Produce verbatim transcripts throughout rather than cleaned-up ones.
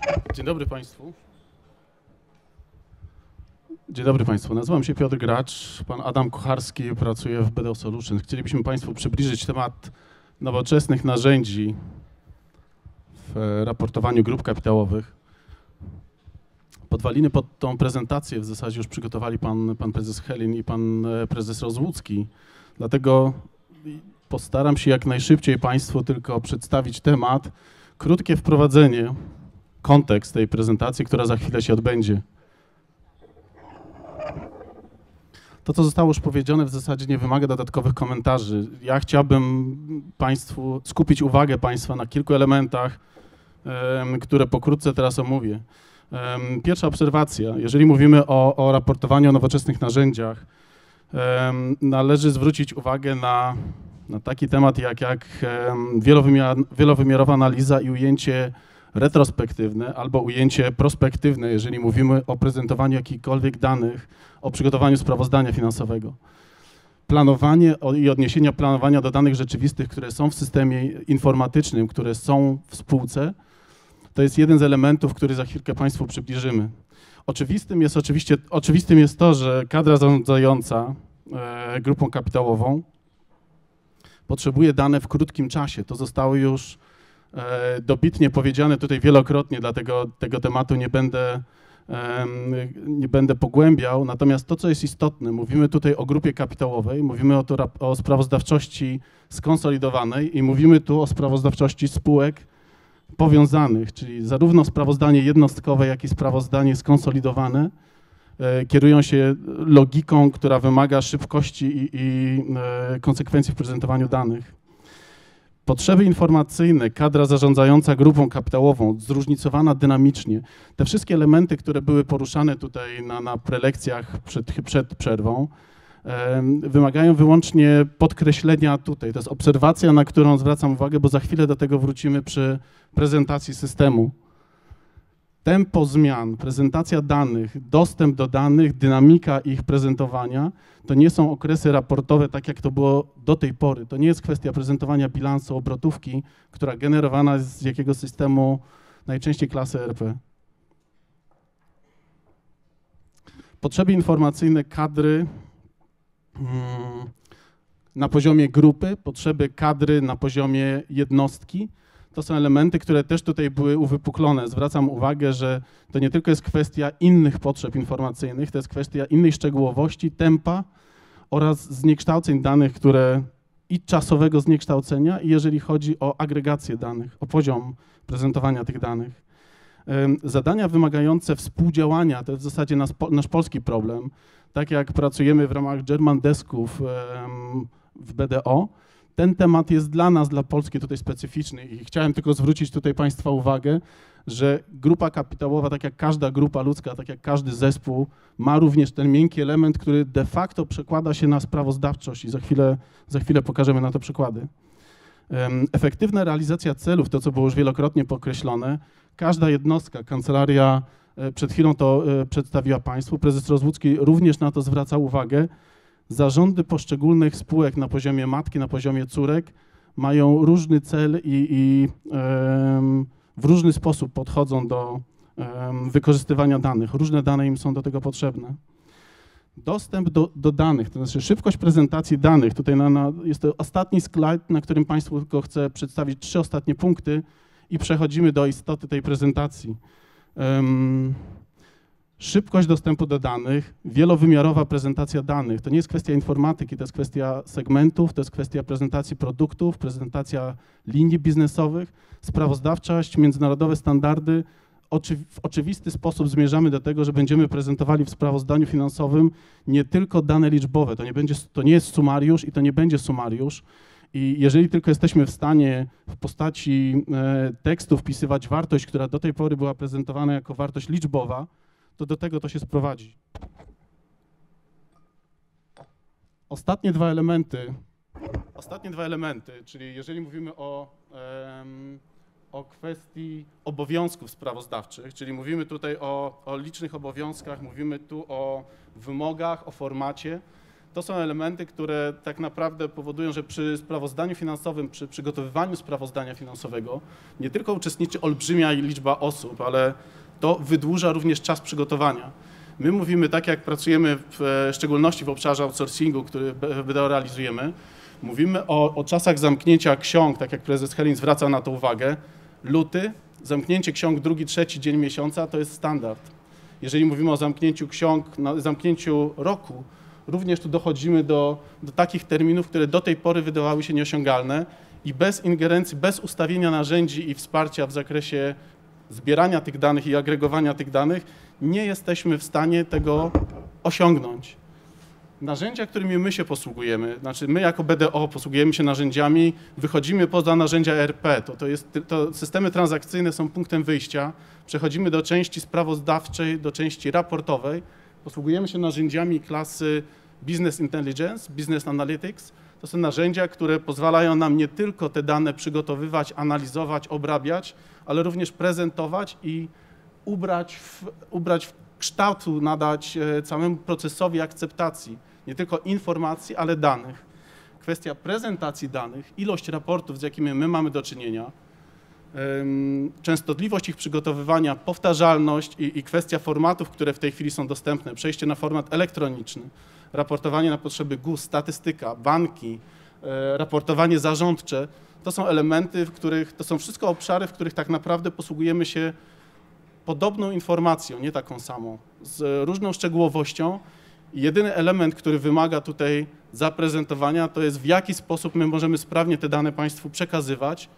Dzień dobry Państwu. Dzień dobry Państwu. Nazywam się Piotr Gracz, pan Adam Kucharski pracuje w B D O Solutions. Chcielibyśmy Państwu przybliżyć temat nowoczesnych narzędzi w raportowaniu grup kapitałowych. Podwaliny pod tą prezentację w zasadzie już przygotowali pan, pan prezes Helin i pan prezes Rozłucki. Dlatego postaram się jak najszybciej Państwu tylko przedstawić temat, krótkie wprowadzenie, kontekst tej prezentacji, która za chwilę się odbędzie. To, co zostało już powiedziane, w zasadzie nie wymaga dodatkowych komentarzy. Ja chciałbym Państwu skupić uwagę Państwa na kilku elementach, które pokrótce teraz omówię. Pierwsza obserwacja. Jeżeli mówimy o, o raportowaniu o nowoczesnych narzędziach, należy zwrócić uwagę na, na taki temat jak, jak wielowymiar, wielowymiarowa analiza i ujęcie retrospektywne albo ujęcie prospektywne, jeżeli mówimy o prezentowaniu jakichkolwiek danych, o przygotowaniu sprawozdania finansowego. Planowanie i odniesienia planowania do danych rzeczywistych, które są w systemie informatycznym, które są w spółce, to jest jeden z elementów, który za chwilkę Państwu przybliżymy. Oczywistym jest oczywiście, oczywistym jest to, że kadra zarządzająca e, grupą kapitałową potrzebuje dane w krótkim czasie. To zostało już e, dobitnie powiedziane tutaj wielokrotnie, dlatego tego tematu nie będę, e, nie będę pogłębiał. Natomiast to, co jest istotne, mówimy tutaj o grupie kapitałowej, mówimy o, to, o sprawozdawczości skonsolidowanej i mówimy tu o sprawozdawczości spółek powiązanych, czyli zarówno sprawozdanie jednostkowe, jak i sprawozdanie skonsolidowane e, kierują się logiką, która wymaga szybkości i, i e, konsekwencji w prezentowaniu danych. Potrzeby informacyjne, kadra zarządzająca grupą kapitałową, zróżnicowana dynamicznie. Te wszystkie elementy, które były poruszane tutaj na, na prelekcjach przed, przed przerwą, e, wymagają wyłącznie podkreślenia tutaj. To jest obserwacja, na którą zwracam uwagę, bo za chwilę do tego wrócimy przy prezentacji systemu. Tempo zmian, prezentacja danych, dostęp do danych, dynamika ich prezentowania to nie są okresy raportowe, tak jak to było do tej pory. To nie jest kwestia prezentowania bilansu obrotówki, która generowana jest z jakiegoś systemu, najczęściej klasy E R P. Potrzeby informacyjne kadry hmm, na poziomie grupy, potrzeby kadry na poziomie jednostki. To są elementy, które też tutaj były uwypuklone. Zwracam uwagę, że to nie tylko jest kwestia innych potrzeb informacyjnych, to jest kwestia innej szczegółowości, tempa oraz zniekształceń danych, które i czasowego zniekształcenia, i jeżeli chodzi o agregację danych, o poziom prezentowania tych danych. Zadania wymagające współdziałania, to jest w zasadzie nasz, nasz polski problem. Tak jak pracujemy w ramach German Desków w B D O, ten temat jest dla nas, dla Polski tutaj specyficzny i chciałem tylko zwrócić tutaj Państwa uwagę, że grupa kapitałowa, tak jak każda grupa ludzka, tak jak każdy zespół, ma również ten miękki element, który de facto przekłada się na sprawozdawczość i za chwilę, za chwilę pokażemy na to przykłady. Efektywna realizacja celów, to co było już wielokrotnie podkreślone, każda jednostka, kancelaria przed chwilą to przedstawiła Państwu, prezes Rozłucki również na to zwraca uwagę. Zarządy poszczególnych spółek na poziomie matki, na poziomie córek mają różny cel i, i um, w różny sposób podchodzą do um, wykorzystywania danych. Różne dane im są do tego potrzebne. Dostęp do, do danych, to znaczy szybkość prezentacji danych. Tutaj na, na, jest to ostatni slajd, na którym Państwu tylko chcę przedstawić trzy ostatnie punkty i przechodzimy do istoty tej prezentacji. Um, Szybkość dostępu do danych, wielowymiarowa prezentacja danych. To nie jest kwestia informatyki, to jest kwestia segmentów, to jest kwestia prezentacji produktów, prezentacja linii biznesowych, sprawozdawczość, międzynarodowe standardy. Oczy, w oczywisty sposób zmierzamy do tego, że będziemy prezentowali w sprawozdaniu finansowym nie tylko dane liczbowe, to nie, będzie, to nie jest sumariusz i to nie będzie sumariusz. I jeżeli tylko jesteśmy w stanie w postaci e, tekstu wpisywać wartość, która do tej pory była prezentowana jako wartość liczbowa, to do tego to się sprowadzi. Ostatnie dwa elementy, ostatnie dwa elementy, czyli jeżeli mówimy o, um, o kwestii obowiązków sprawozdawczych, czyli mówimy tutaj o, o licznych obowiązkach, mówimy tu o wymogach, o formacie, To są elementy, które tak naprawdę powodują, że przy sprawozdaniu finansowym, przy przygotowywaniu sprawozdania finansowego nie tylko uczestniczy olbrzymia liczba osób, ale to wydłuża również czas przygotowania. My mówimy, tak jak pracujemy w szczególności w obszarze outsourcingu, który B D O realizujemy, mówimy o, o czasach zamknięcia ksiąg, tak jak prezes Helin zwraca na to uwagę. Luty, zamknięcie ksiąg drugi, trzeci dzień miesiąca to jest standard. Jeżeli mówimy o zamknięciu ksiąg, na zamknięciu roku, również tu dochodzimy do, do takich terminów, które do tej pory wydawały się nieosiągalne i bez ingerencji, bez ustawienia narzędzi i wsparcia w zakresie zbierania tych danych i agregowania tych danych nie jesteśmy w stanie tego osiągnąć. Narzędzia, którymi my się posługujemy, znaczy my jako B D O posługujemy się narzędziami, wychodzimy poza narzędzia E R P, to, to jest, to systemy transakcyjne są punktem wyjścia, przechodzimy do części sprawozdawczej, do części raportowej, posługujemy się narzędziami klasy Business Intelligence, Business Analytics. To są narzędzia, które pozwalają nam nie tylko te dane przygotowywać, analizować, obrabiać, ale również prezentować i ubrać w, ubrać w kształtu, nadać całemu procesowi akceptacji, nie tylko informacji, ale danych. Kwestia prezentacji danych, ilość raportów, z jakimi my mamy do czynienia, częstotliwość ich przygotowywania, powtarzalność i, i kwestia formatów, które w tej chwili są dostępne, przejście na format elektroniczny, raportowanie na potrzeby G U S, statystyka, banki, raportowanie zarządcze, to są elementy, w których, to są wszystko obszary, w których tak naprawdę posługujemy się podobną informacją, nie taką samą, z różną szczegółowością. Jedyny element, który wymaga tutaj zaprezentowania, to jest w jaki sposób my możemy sprawnie te dane Państwu przekazywać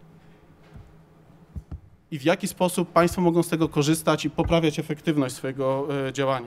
i w jaki sposób Państwo mogą z tego korzystać i poprawiać efektywność swojego działania.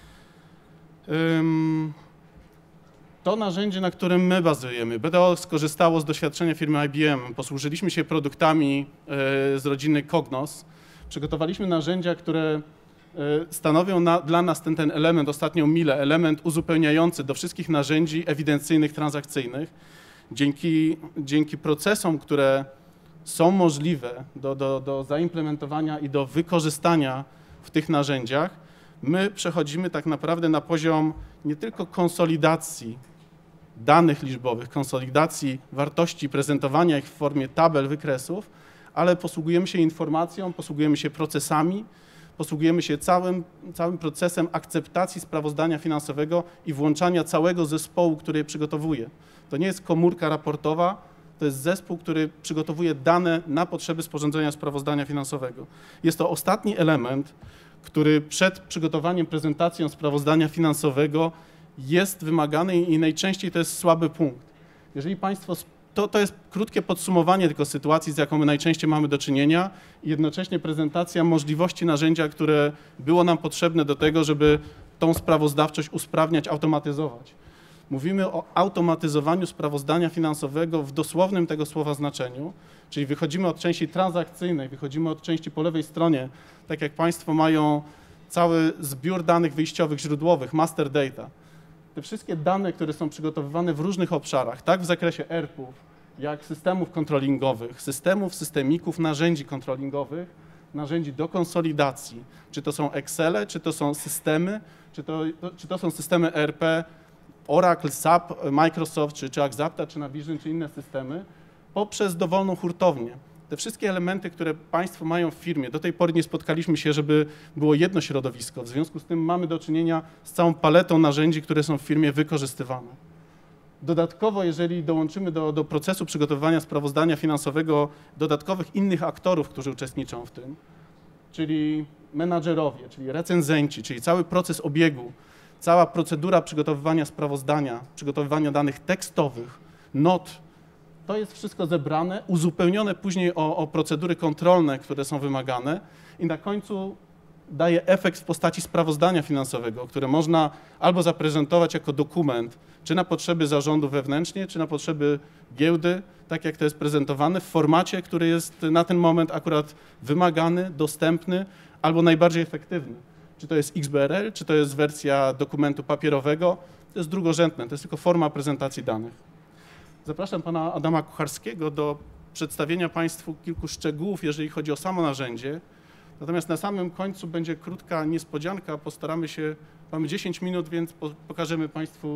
To narzędzie, na którym my bazujemy, B D O skorzystało z doświadczenia firmy I B M, posłużyliśmy się produktami z rodziny Cognos, przygotowaliśmy narzędzia, które stanowią na, dla nas ten, ten element, ostatnią milę, element uzupełniający do wszystkich narzędzi ewidencyjnych, transakcyjnych. Dzięki, dzięki procesom, które są możliwe do, do, do zaimplementowania i do wykorzystania w tych narzędziach, my przechodzimy tak naprawdę na poziom nie tylko konsolidacji danych liczbowych, konsolidacji wartości, prezentowania ich w formie tabel, wykresów, ale posługujemy się informacją, posługujemy się procesami, posługujemy się całym, całym procesem akceptacji sprawozdania finansowego i włączania całego zespołu, który je przygotowuje. To nie jest komórka raportowa, to jest zespół, który przygotowuje dane na potrzeby sporządzenia sprawozdania finansowego. Jest to ostatni element, który przed przygotowaniem, prezentacją sprawozdania finansowego jest wymagany i najczęściej to jest słaby punkt. Jeżeli Państwo, to, to jest krótkie podsumowanie tylko sytuacji, z jaką my najczęściej mamy do czynienia i jednocześnie prezentacja możliwości narzędzia, które było nam potrzebne do tego, żeby tą sprawozdawczość usprawniać, automatyzować. Mówimy o automatyzowaniu sprawozdania finansowego w dosłownym tego słowa znaczeniu, czyli wychodzimy od części transakcyjnej, wychodzimy od części po lewej stronie, tak jak Państwo mają cały zbiór danych wyjściowych, źródłowych, master data. Te wszystkie dane, które są przygotowywane w różnych obszarach, tak w zakresie E R P-ów, jak systemów kontrolingowych, systemów, systemików, narzędzi kontrolingowych, narzędzi do konsolidacji, czy to są Excele, czy to są systemy, czy to, czy to są systemy E R P, Oracle, S A P, Microsoft, czy, czy Axapta, czy Navision, czy inne systemy, poprzez dowolną hurtownię. Te wszystkie elementy, które Państwo mają w firmie, do tej pory nie spotkaliśmy się, żeby było jedno środowisko. W związku z tym mamy do czynienia z całą paletą narzędzi, które są w firmie wykorzystywane. Dodatkowo, jeżeli dołączymy do, do procesu przygotowywania sprawozdania finansowego dodatkowych innych aktorów, którzy uczestniczą w tym, czyli menadżerowie, czyli recenzenci, czyli cały proces obiegu, cała procedura przygotowywania sprawozdania, przygotowywania danych tekstowych, not, to jest wszystko zebrane, uzupełnione później o, o procedury kontrolne, które są wymagane i na końcu daje efekt w postaci sprawozdania finansowego, które można albo zaprezentować jako dokument, czy na potrzeby zarządu wewnętrznie, czy na potrzeby giełdy, tak jak to jest prezentowane, w formacie, który jest na ten moment akurat wymagany, dostępny albo najbardziej efektywny. Czy to jest X B R L, czy to jest wersja dokumentu papierowego, to jest drugorzędne, to jest tylko forma prezentacji danych. Zapraszam pana Adama Kucharskiego do przedstawienia Państwu kilku szczegółów, jeżeli chodzi o samo narzędzie. Natomiast na samym końcu będzie krótka niespodzianka, postaramy się, mamy dziesięć minut, więc pokażemy Państwu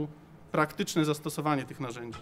praktyczne zastosowanie tych narzędzi.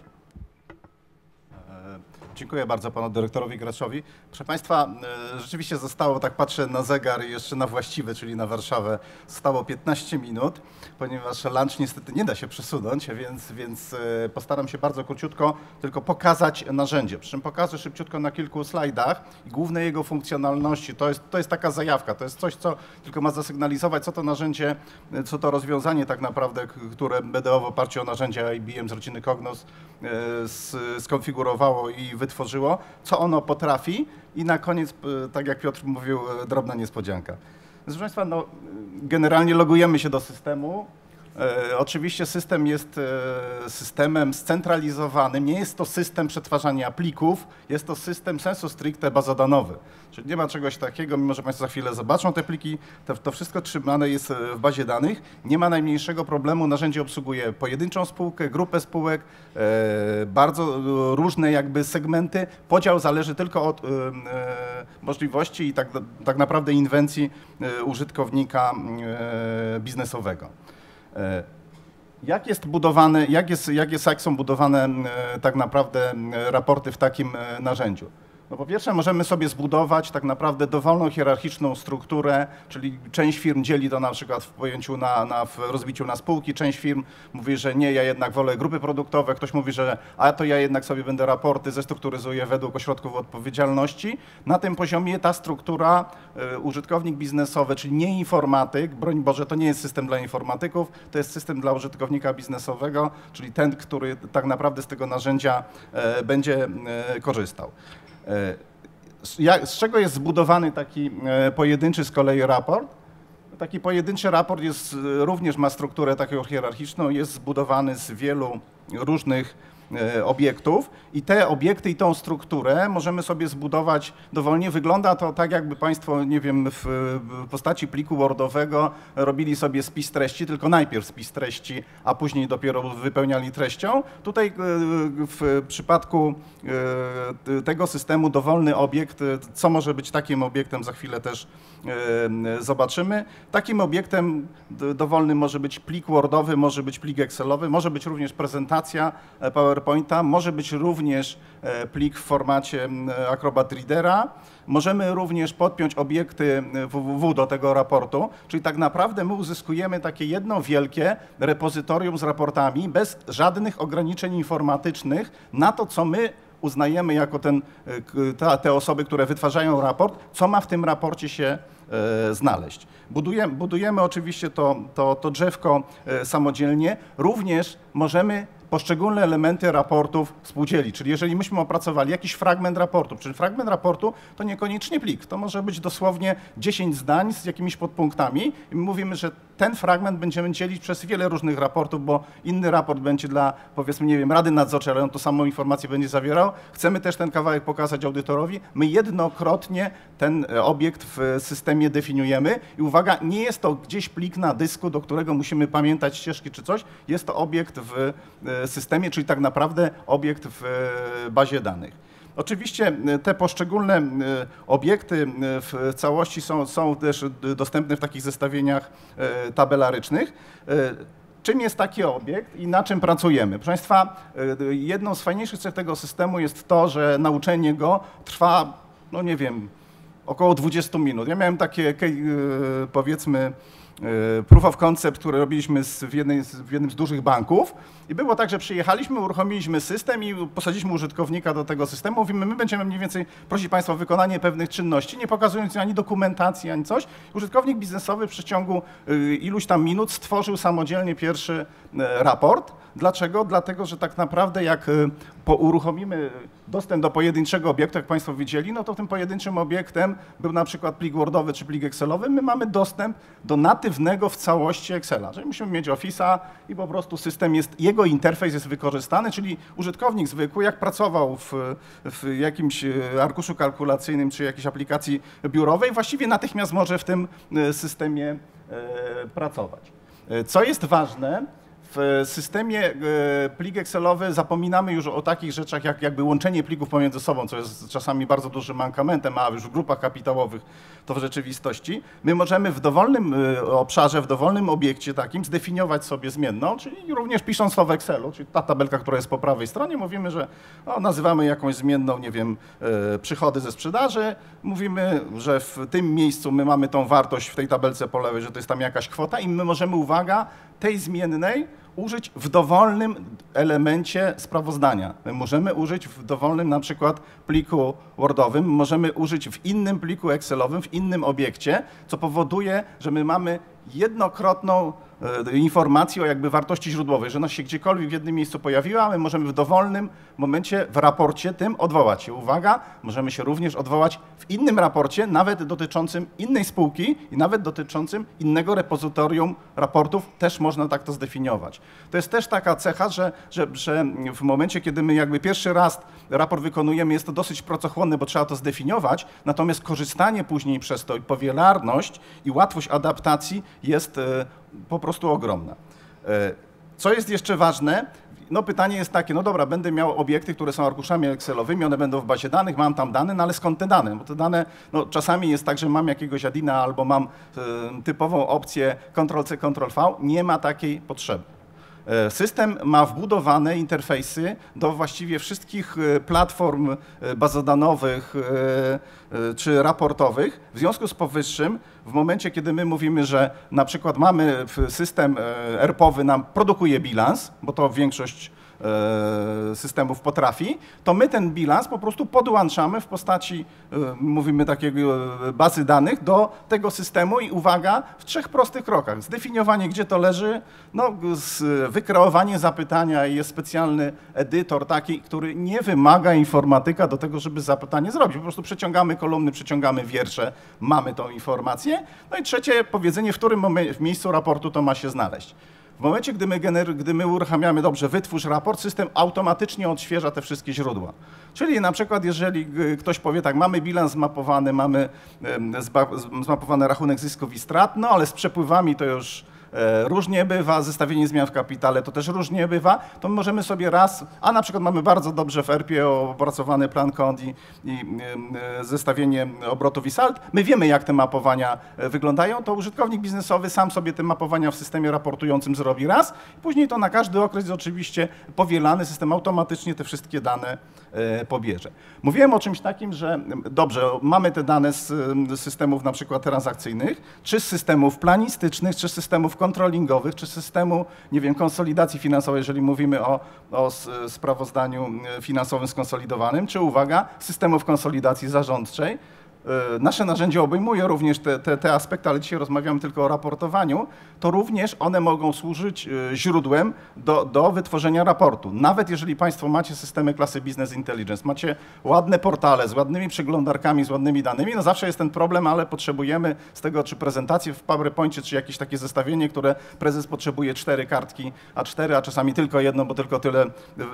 Dziękuję bardzo panu dyrektorowi Graczowi. Proszę państwa, rzeczywiście zostało, tak patrzę na zegar i jeszcze na właściwy, czyli na Warszawę, zostało piętnaście minut, ponieważ lunch niestety nie da się przesunąć, więc, więc postaram się bardzo króciutko tylko pokazać narzędzie. Przy czym pokażę szybciutko na kilku slajdach i główne jego funkcjonalności. To jest, to jest taka zajawka, to jest coś, co tylko ma zasygnalizować, co to narzędzie, co to rozwiązanie tak naprawdę, które B D O w oparciu o narzędzia I B M z rodziny Cognos skonfigurowało i wytworzyło, co ono potrafi i na koniec, tak jak Piotr mówił, drobna niespodzianka. Proszę państwa, no, generalnie logujemy się do systemu. E, oczywiście system jest e, systemem scentralizowanym, nie jest to system przetwarzania plików, jest to system sensu stricte bazodanowy. Czyli nie ma czegoś takiego, mimo że państwo za chwilę zobaczą te pliki, to, to wszystko trzymane jest w bazie danych. Nie ma najmniejszego problemu, narzędzie obsługuje pojedynczą spółkę, grupę spółek, e, bardzo różne jakby segmenty. Podział zależy tylko od e, e, możliwości i tak, tak naprawdę inwencji e, użytkownika e, biznesowego. Jak jest budowany, jak, jest, jak, jest, jak są budowane tak naprawdę raporty w takim narzędziu? No po pierwsze możemy sobie zbudować tak naprawdę dowolną hierarchiczną strukturę, czyli część firm dzieli to na przykład w pojęciu na, na w rozbiciu na spółki, część firm mówi, że nie, ja jednak wolę grupy produktowe, ktoś mówi, że a to ja jednak sobie będę raporty zestrukturyzuję według ośrodków odpowiedzialności. Na tym poziomie ta struktura, y, użytkownik biznesowy, czyli nie informatyk, broń Boże, to nie jest system dla informatyków, to jest system dla użytkownika biznesowego, czyli ten, który tak naprawdę z tego narzędzia y, będzie y, korzystał. Z czego jest zbudowany taki pojedynczy z kolei raport? Taki pojedynczy raport jest, również ma strukturę taką hierarchiczną, jest zbudowany z wielu różnych obiektów i te obiekty i tą strukturę możemy sobie zbudować dowolnie. Wygląda to tak, jakby państwo, nie wiem, w postaci pliku wordowego robili sobie spis treści, tylko najpierw spis treści, a później dopiero wypełniali treścią. Tutaj w przypadku tego systemu dowolny obiekt, co może być takim obiektem, za chwilę też zobaczymy. Takim obiektem dowolnym może być plik wordowy, może być plik excelowy, może być również prezentacja PowerPointa, może być również plik w formacie Acrobat Readera. Możemy również podpiąć obiekty www do tego raportu, czyli tak naprawdę my uzyskujemy takie jedno wielkie repozytorium z raportami bez żadnych ograniczeń informatycznych na to, co my uznajemy jako ten, ta, te osoby, które wytwarzają raport, co ma w tym raporcie się e, znaleźć. Budujemy, budujemy oczywiście to, to, to drzewko e, samodzielnie. Również możemy poszczególne elementy raportów współdzielić. Czyli jeżeli myśmy opracowali jakiś fragment raportu, czyli fragment raportu to niekoniecznie plik, to może być dosłownie dziesięć zdań z jakimiś podpunktami i my mówimy, że ten fragment będziemy dzielić przez wiele różnych raportów, bo inny raport będzie dla, powiedzmy, nie wiem, Rady Nadzorczej, ale on tą samą informację będzie zawierał. Chcemy też ten kawałek pokazać audytorowi. My jednokrotnie ten obiekt w systemie definiujemy i uwaga, nie jest to gdzieś plik na dysku, do którego musimy pamiętać ścieżki czy coś, jest to obiekt w systemie, czyli tak naprawdę obiekt w bazie danych. Oczywiście te poszczególne obiekty w całości są, są też dostępne w takich zestawieniach tabelarycznych. Czym jest taki obiekt i na czym pracujemy? Proszę Państwa, jedną z fajniejszych cech tego systemu jest to, że nauczenie go trwa, no nie wiem, około dwudziestu minut. Ja miałem takie, powiedzmy, proof of concept, który robiliśmy w, jednej, w jednym z dużych banków i było tak, że przyjechaliśmy, uruchomiliśmy system i posadziliśmy użytkownika do tego systemu. Mówimy, my będziemy mniej więcej prosić Państwa o wykonanie pewnych czynności, nie pokazując ani dokumentacji, ani coś. Użytkownik biznesowy w przeciągu iluś tam minut stworzył samodzielnie pierwszy raport. Dlaczego? Dlatego, że tak naprawdę jak uruchomimy dostęp do pojedynczego obiektu, jak Państwo widzieli, no to tym pojedynczym obiektem był na przykład plik wordowy czy plik excelowy. My mamy dostęp do natywnego w całości Excela. Czyli musimy mieć Office'a i po prostu system jest, jego interfejs jest wykorzystany, czyli użytkownik zwykły, jak pracował w, w jakimś arkuszu kalkulacyjnym czy jakiejś aplikacji biurowej, właściwie natychmiast może w tym systemie e, pracować. Co jest ważne, W systemie plik Excelowy zapominamy już o takich rzeczach jak jakby łączenie plików pomiędzy sobą, co jest czasami bardzo dużym mankamentem, a już w grupach kapitałowych to w rzeczywistości. My możemy w dowolnym obszarze, w dowolnym obiekcie takim zdefiniować sobie zmienną, czyli również pisząc to w Excelu, czyli ta tabelka, która jest po prawej stronie, mówimy, że o, nazywamy jakąś zmienną, nie wiem, przychody ze sprzedaży, mówimy, że w tym miejscu my mamy tą wartość w tej tabelce po lewej, że to jest tam jakaś kwota i my możemy, uwaga, tej zmiennej użyć w dowolnym elemencie sprawozdania. My możemy użyć w dowolnym na przykład pliku Wordowym, możemy użyć w innym pliku Excelowym, w innym obiekcie, co powoduje, że my mamy jednokrotną e, informację o jakby wartości źródłowej, że ona się gdziekolwiek w jednym miejscu pojawiła, my możemy w dowolnym momencie w raporcie tym odwołać się. Uwaga, możemy się również odwołać w innym raporcie, nawet dotyczącym innej spółki i nawet dotyczącym innego repozytorium raportów, też można tak to zdefiniować. To jest też taka cecha, że, że, że w momencie, kiedy my jakby pierwszy raz raport wykonujemy, jest to dosyć pracochłonne, bo trzeba to zdefiniować, natomiast korzystanie później przez to i powielarność i łatwość adaptacji jest e, po prostu ogromna. E, co jest jeszcze ważne? No pytanie jest takie, no dobra, będę miał obiekty, które są arkuszami Excelowymi, one będą w bazie danych, mam tam dane, no ale skąd te dane? Bo te dane, no czasami jest tak, że mam jakiegoś adina albo mam e, typową opcję kontrol C, kontrol V, nie ma takiej potrzeby. System ma wbudowane interfejsy do właściwie wszystkich platform bazodanowych czy raportowych. W związku z powyższym, w momencie, kiedy my mówimy, że na przykład mamy system E R P-owy nam produkuje bilans, bo to większość systemów potrafi, to my ten bilans po prostu podłączamy w postaci, mówimy takiego bazy danych do tego systemu i uwaga, w trzech prostych krokach. Zdefiniowanie, gdzie to leży, no, wykreowanie zapytania i jest specjalny edytor taki, który nie wymaga informatyka do tego, żeby zapytanie zrobić. Po prostu przeciągamy kolumny, przeciągamy wiersze, mamy tą informację. No i trzecie, powiedzenie, w którym momencie, w miejscu raportu to ma się znaleźć. W momencie, gdy my, gener- gdy my uruchamiamy, dobrze, wytwórz raport, system automatycznie odświeża te wszystkie źródła. Czyli na przykład, jeżeli ktoś powie tak, mamy bilans zmapowany, mamy zmapowany rachunek zysków i strat, no ale z przepływami to już różnie bywa, zestawienie zmian w kapitale to też różnie bywa, to my możemy sobie raz, a na przykład mamy bardzo dobrze w E R P-ie opracowany plan kont i, i zestawienie obrotów i sald, my wiemy, jak te mapowania wyglądają, to użytkownik biznesowy sam sobie te mapowania w systemie raportującym zrobi raz, później to na każdy okres jest oczywiście powielany, system automatycznie te wszystkie dane pobierze. Mówiłem o czymś takim, że dobrze, mamy te dane z systemów na przykład transakcyjnych, czy z systemów planistycznych, czy z systemów kontrolingowych, czy systemu, nie wiem, konsolidacji finansowej, jeżeli mówimy o, o sprawozdaniu finansowym skonsolidowanym, czy uwaga, systemów konsolidacji zarządczej. Nasze narzędzie obejmuje również te, te, te aspekty, ale dzisiaj rozmawiamy tylko o raportowaniu, to również one mogą służyć źródłem do, do wytworzenia raportu. Nawet jeżeli Państwo macie systemy klasy Business Intelligence, macie ładne portale z ładnymi przeglądarkami, z ładnymi danymi, no zawsze jest ten problem, ale potrzebujemy z tego, czy prezentację w PowerPoincie, czy jakieś takie zestawienie, które prezes potrzebuje cztery kartki A cztery, a czasami tylko jedno, bo tylko tyle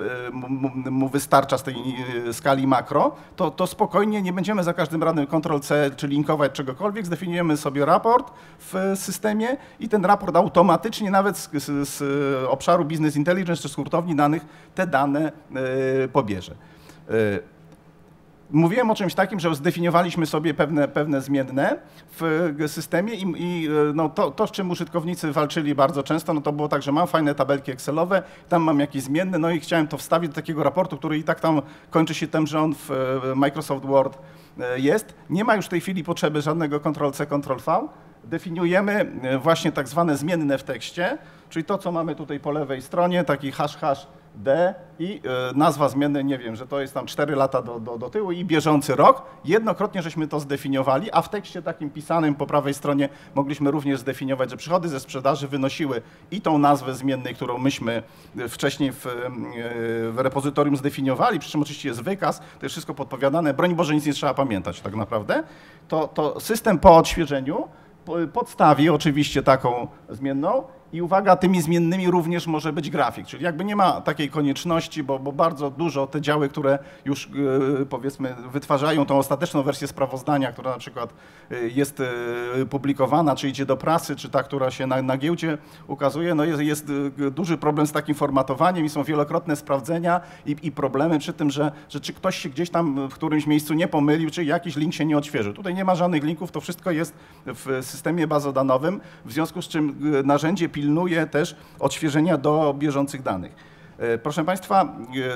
mu wystarcza z tej skali makro, to, to spokojnie nie będziemy za każdym razem kontrol C czy linkować czegokolwiek, zdefiniujemy sobie raport w systemie i ten raport automatycznie nawet z, z, z obszaru Business Intelligence czy z hurtowni danych te dane y, pobierze. Y, Mówiłem o czymś takim, że zdefiniowaliśmy sobie pewne, pewne zmienne w systemie i, i no to, to, z czym użytkownicy walczyli bardzo często, no to było tak, że mam fajne tabelki Excelowe, tam mam jakieś zmienne, no i chciałem to wstawić do takiego raportu, który i tak tam kończy się tym, że on w Microsoft Word jest. Nie ma już w tej chwili potrzeby żadnego kontrol C, kontrol V. Definiujemy właśnie tak zwane zmienne w tekście, czyli to, co mamy tutaj po lewej stronie, taki hash hash D i nazwa zmiennej, nie wiem, że to jest tam cztery lata do, do, do tyłu i bieżący rok. Jednokrotnie żeśmy to zdefiniowali, a w tekście takim pisanym po prawej stronie mogliśmy również zdefiniować, że przychody ze sprzedaży wynosiły i tą nazwę zmiennej, którą myśmy wcześniej w, w repozytorium zdefiniowali, przy czym oczywiście jest wykaz, to jest wszystko podpowiadane, broń Boże, nic nie trzeba pamiętać tak naprawdę. To, to system po odświeżeniu podstawi oczywiście taką zmienną I uwaga, tymi zmiennymi również może być grafik, czyli jakby nie ma takiej konieczności, bo, bo bardzo dużo te działy, które już yy, powiedzmy wytwarzają tą ostateczną wersję sprawozdania, która na przykład yy, jest yy, publikowana, czy idzie do prasy, czy ta, która się na, na giełdzie ukazuje, no jest, jest yy, duży problem z takim formatowaniem i są wielokrotne sprawdzenia i, i problemy przy tym, że, że czy ktoś się gdzieś tam w którymś miejscu nie pomylił, czy jakiś link się nie odświeżył. Tutaj nie ma żadnych linków, to wszystko jest w systemie bazodanowym, w związku z czym yy, narzędzie pilnuje też odświeżenia do bieżących danych. Proszę Państwa,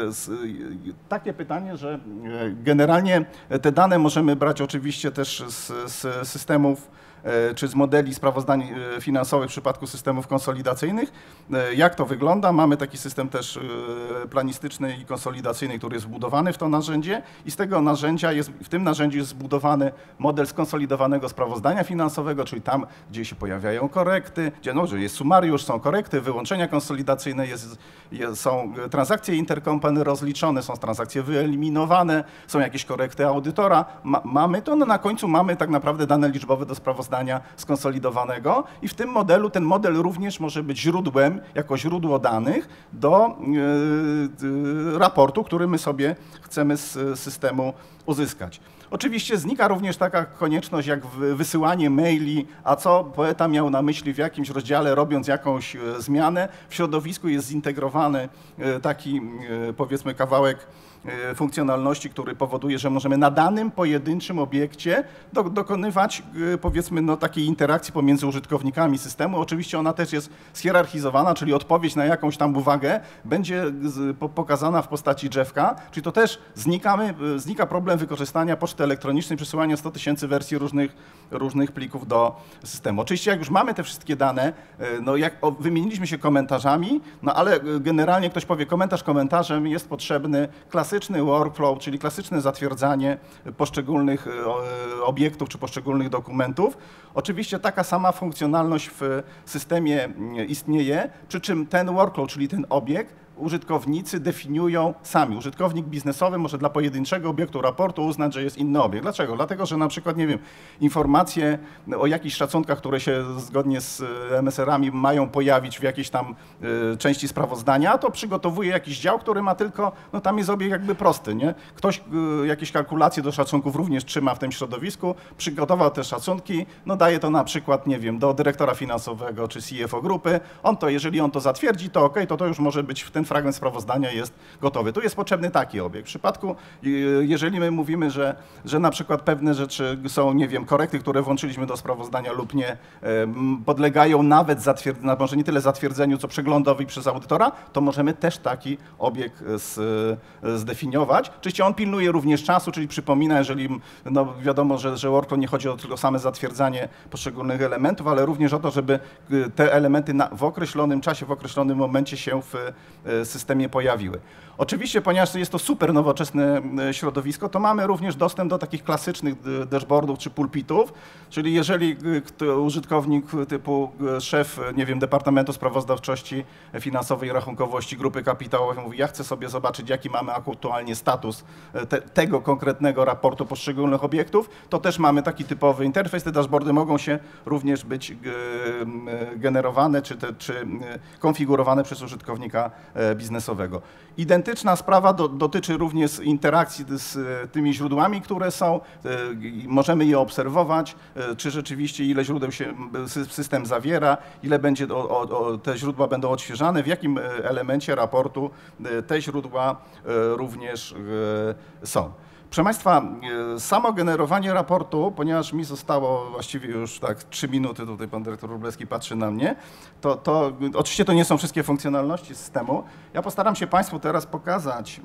takie pytanie, że generalnie te dane możemy brać oczywiście też z, z systemów czy z modeli sprawozdań finansowych w przypadku systemów konsolidacyjnych. Jak to wygląda? Mamy taki system też planistyczny i konsolidacyjny, który jest wbudowany w to narzędzie i z tego narzędzia jest, w tym narzędziu jest zbudowany model skonsolidowanego sprawozdania finansowego, czyli tam, gdzie się pojawiają korekty, gdzie no, jest sumariusz, są korekty, wyłączenia konsolidacyjne, jest, jest, są transakcje interkompany rozliczone, są transakcje wyeliminowane, są jakieś korekty audytora. Ma, mamy to, no na końcu mamy tak naprawdę dane liczbowe do sprawozdania skonsolidowanego i w tym modelu ten model również może być źródłem, jako źródło danych do yy, raportu, który my sobie chcemy z systemu uzyskać. Oczywiście znika również taka konieczność jak wysyłanie maili, a co poeta miał na myśli w jakimś rozdziale, robiąc jakąś zmianę. W środowisku jest zintegrowany taki, powiedzmy, kawałek funkcjonalności, który powoduje, że możemy na danym pojedynczym obiekcie do, dokonywać, powiedzmy, no, takiej interakcji pomiędzy użytkownikami systemu. Oczywiście ona też jest schierarchizowana, czyli odpowiedź na jakąś tam uwagę będzie z, po, pokazana w postaci drzewka, czyli to też znikamy, znika problem wykorzystania poczty elektronicznej, przesyłania sto tysięcy wersji różnych, różnych plików do systemu. Oczywiście jak już mamy te wszystkie dane, no jak o, wymieniliśmy się komentarzami, no ale generalnie ktoś powie, komentarz komentarzem, jest potrzebny klasyczny workflow, czyli klasyczne zatwierdzanie poszczególnych obiektów czy poszczególnych dokumentów. Oczywiście taka sama funkcjonalność w systemie istnieje, przy czym ten workflow, czyli ten obiekt, użytkownicy definiują sami. Użytkownik biznesowy może dla pojedynczego obiektu raportu uznać, że jest inny obiekt. Dlaczego? Dlatego, że na przykład, nie wiem, informacje o jakichś szacunkach, które się zgodnie z M S R-ami mają pojawić w jakiejś tam y, części sprawozdania, to przygotowuje jakiś dział, który ma tylko, no tam jest obiekt jakby prosty, nie? Ktoś y, jakieś kalkulacje do szacunków również trzyma w tym środowisku, przygotował te szacunki, no daje to na przykład, nie wiem, do dyrektora finansowego czy C F O grupy. On to, jeżeli on to zatwierdzi, to ok, to to już może być w ten fragment sprawozdania jest gotowy. Tu jest potrzebny taki obiekt. W przypadku, jeżeli my mówimy, że, że na przykład pewne rzeczy są, nie wiem, korekty, które włączyliśmy do sprawozdania lub nie, podlegają nawet zatwierdzeniu, może nie tyle zatwierdzeniu, co przeglądowi przez audytora, to możemy też taki obiekt z, zdefiniować. Oczywiście on pilnuje również czasu, czyli przypomina, jeżeli no wiadomo, że, że workflow nie chodzi o tylko same zatwierdzanie poszczególnych elementów, ale również o to, żeby te elementy na, w określonym czasie, w określonym momencie się w systemie pojawiły. Oczywiście, ponieważ jest to super nowoczesne środowisko, to mamy również dostęp do takich klasycznych dashboardów czy pulpitów, czyli jeżeli użytkownik typu szef, nie wiem, Departamentu Sprawozdawczości Finansowej i Rachunkowości Grupy Kapitałowej mówi, ja chcę sobie zobaczyć, jaki mamy aktualnie status te, tego konkretnego raportu poszczególnych obiektów, to też mamy taki typowy interfejs. Te dashboardy mogą się również być generowane czy, te, czy konfigurowane przez użytkownika biznesowego. Identyczna sprawa do, dotyczy również interakcji z tymi źródłami, które są, możemy je obserwować, czy rzeczywiście ile źródeł się system zawiera, ile będzie o, o, te źródła będą odświeżane, w jakim elemencie raportu te źródła również są. Proszę Państwa, samo generowanie raportu, ponieważ mi zostało właściwie już tak trzy minuty, tutaj pan dyrektor Wróblewski patrzy na mnie, to, to oczywiście to nie są wszystkie funkcjonalności systemu. Ja postaram się Państwu teraz pokazać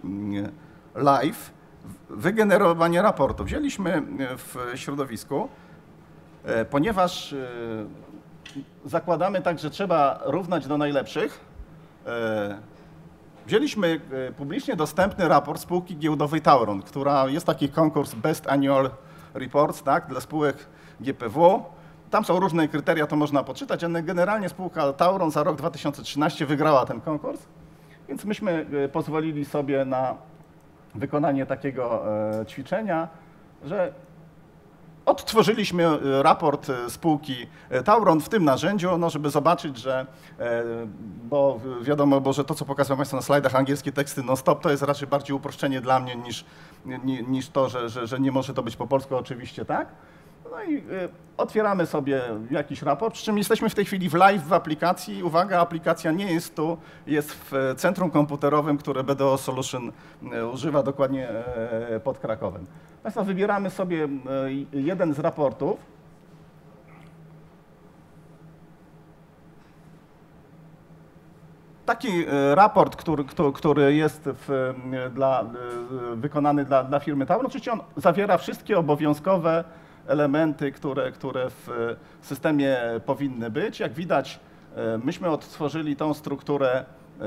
live wygenerowanie raportu. Wzięliśmy w środowisku, ponieważ zakładamy tak, że trzeba równać do najlepszych. Wzięliśmy publicznie dostępny raport spółki giełdowej Tauron, która jest taki konkurs Best Annual Reports, tak, dla spółek G P W. Tam są różne kryteria, to można poczytać, ale generalnie spółka Tauron za rok dwa tysiące trzynasty wygrała ten konkurs, więc myśmy pozwolili sobie na wykonanie takiego ćwiczenia, że odtworzyliśmy raport spółki Tauron w tym narzędziu, no, żeby zobaczyć, że, bo wiadomo, bo, że to, co pokazują Państwo na slajdach, angielskie teksty non-stop, to jest raczej bardziej uproszczenie dla mnie niż, niż to, że, że, że nie może to być po polsku, oczywiście tak. No i otwieramy sobie jakiś raport, przy czym jesteśmy w tej chwili w live w aplikacji. Uwaga, aplikacja nie jest tu, jest w centrum komputerowym, które B D O Solution używa dokładnie pod Krakowem. Państwa, wybieramy sobie jeden z raportów. Taki raport, który, który jest w, dla, wykonany dla, dla firmy Tauron, oczywiście on zawiera wszystkie obowiązkowe elementy, które, które w systemie powinny być. Jak widać, myśmy odtworzyli tą strukturę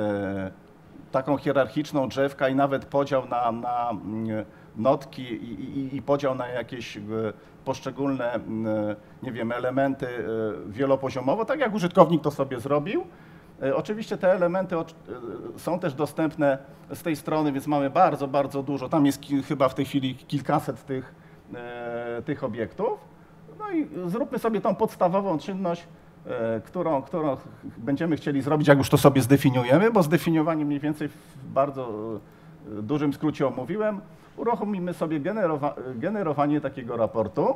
taką hierarchiczną, drzewka i nawet podział na, na notki i, i, i podział na jakieś poszczególne, nie wiem, elementy wielopoziomowo, tak jak użytkownik to sobie zrobił. Oczywiście te elementy są też dostępne z tej strony, więc mamy bardzo, bardzo dużo. Tam jest chyba w tej chwili kilkaset tych, tych obiektów. No i zróbmy sobie tą podstawową czynność, którą, którą będziemy chcieli zrobić, jak już to sobie zdefiniujemy, bo zdefiniowanie mniej więcej w bardzo dużym skrócie omówiłem. Uruchomimy sobie generowa generowanie takiego raportu.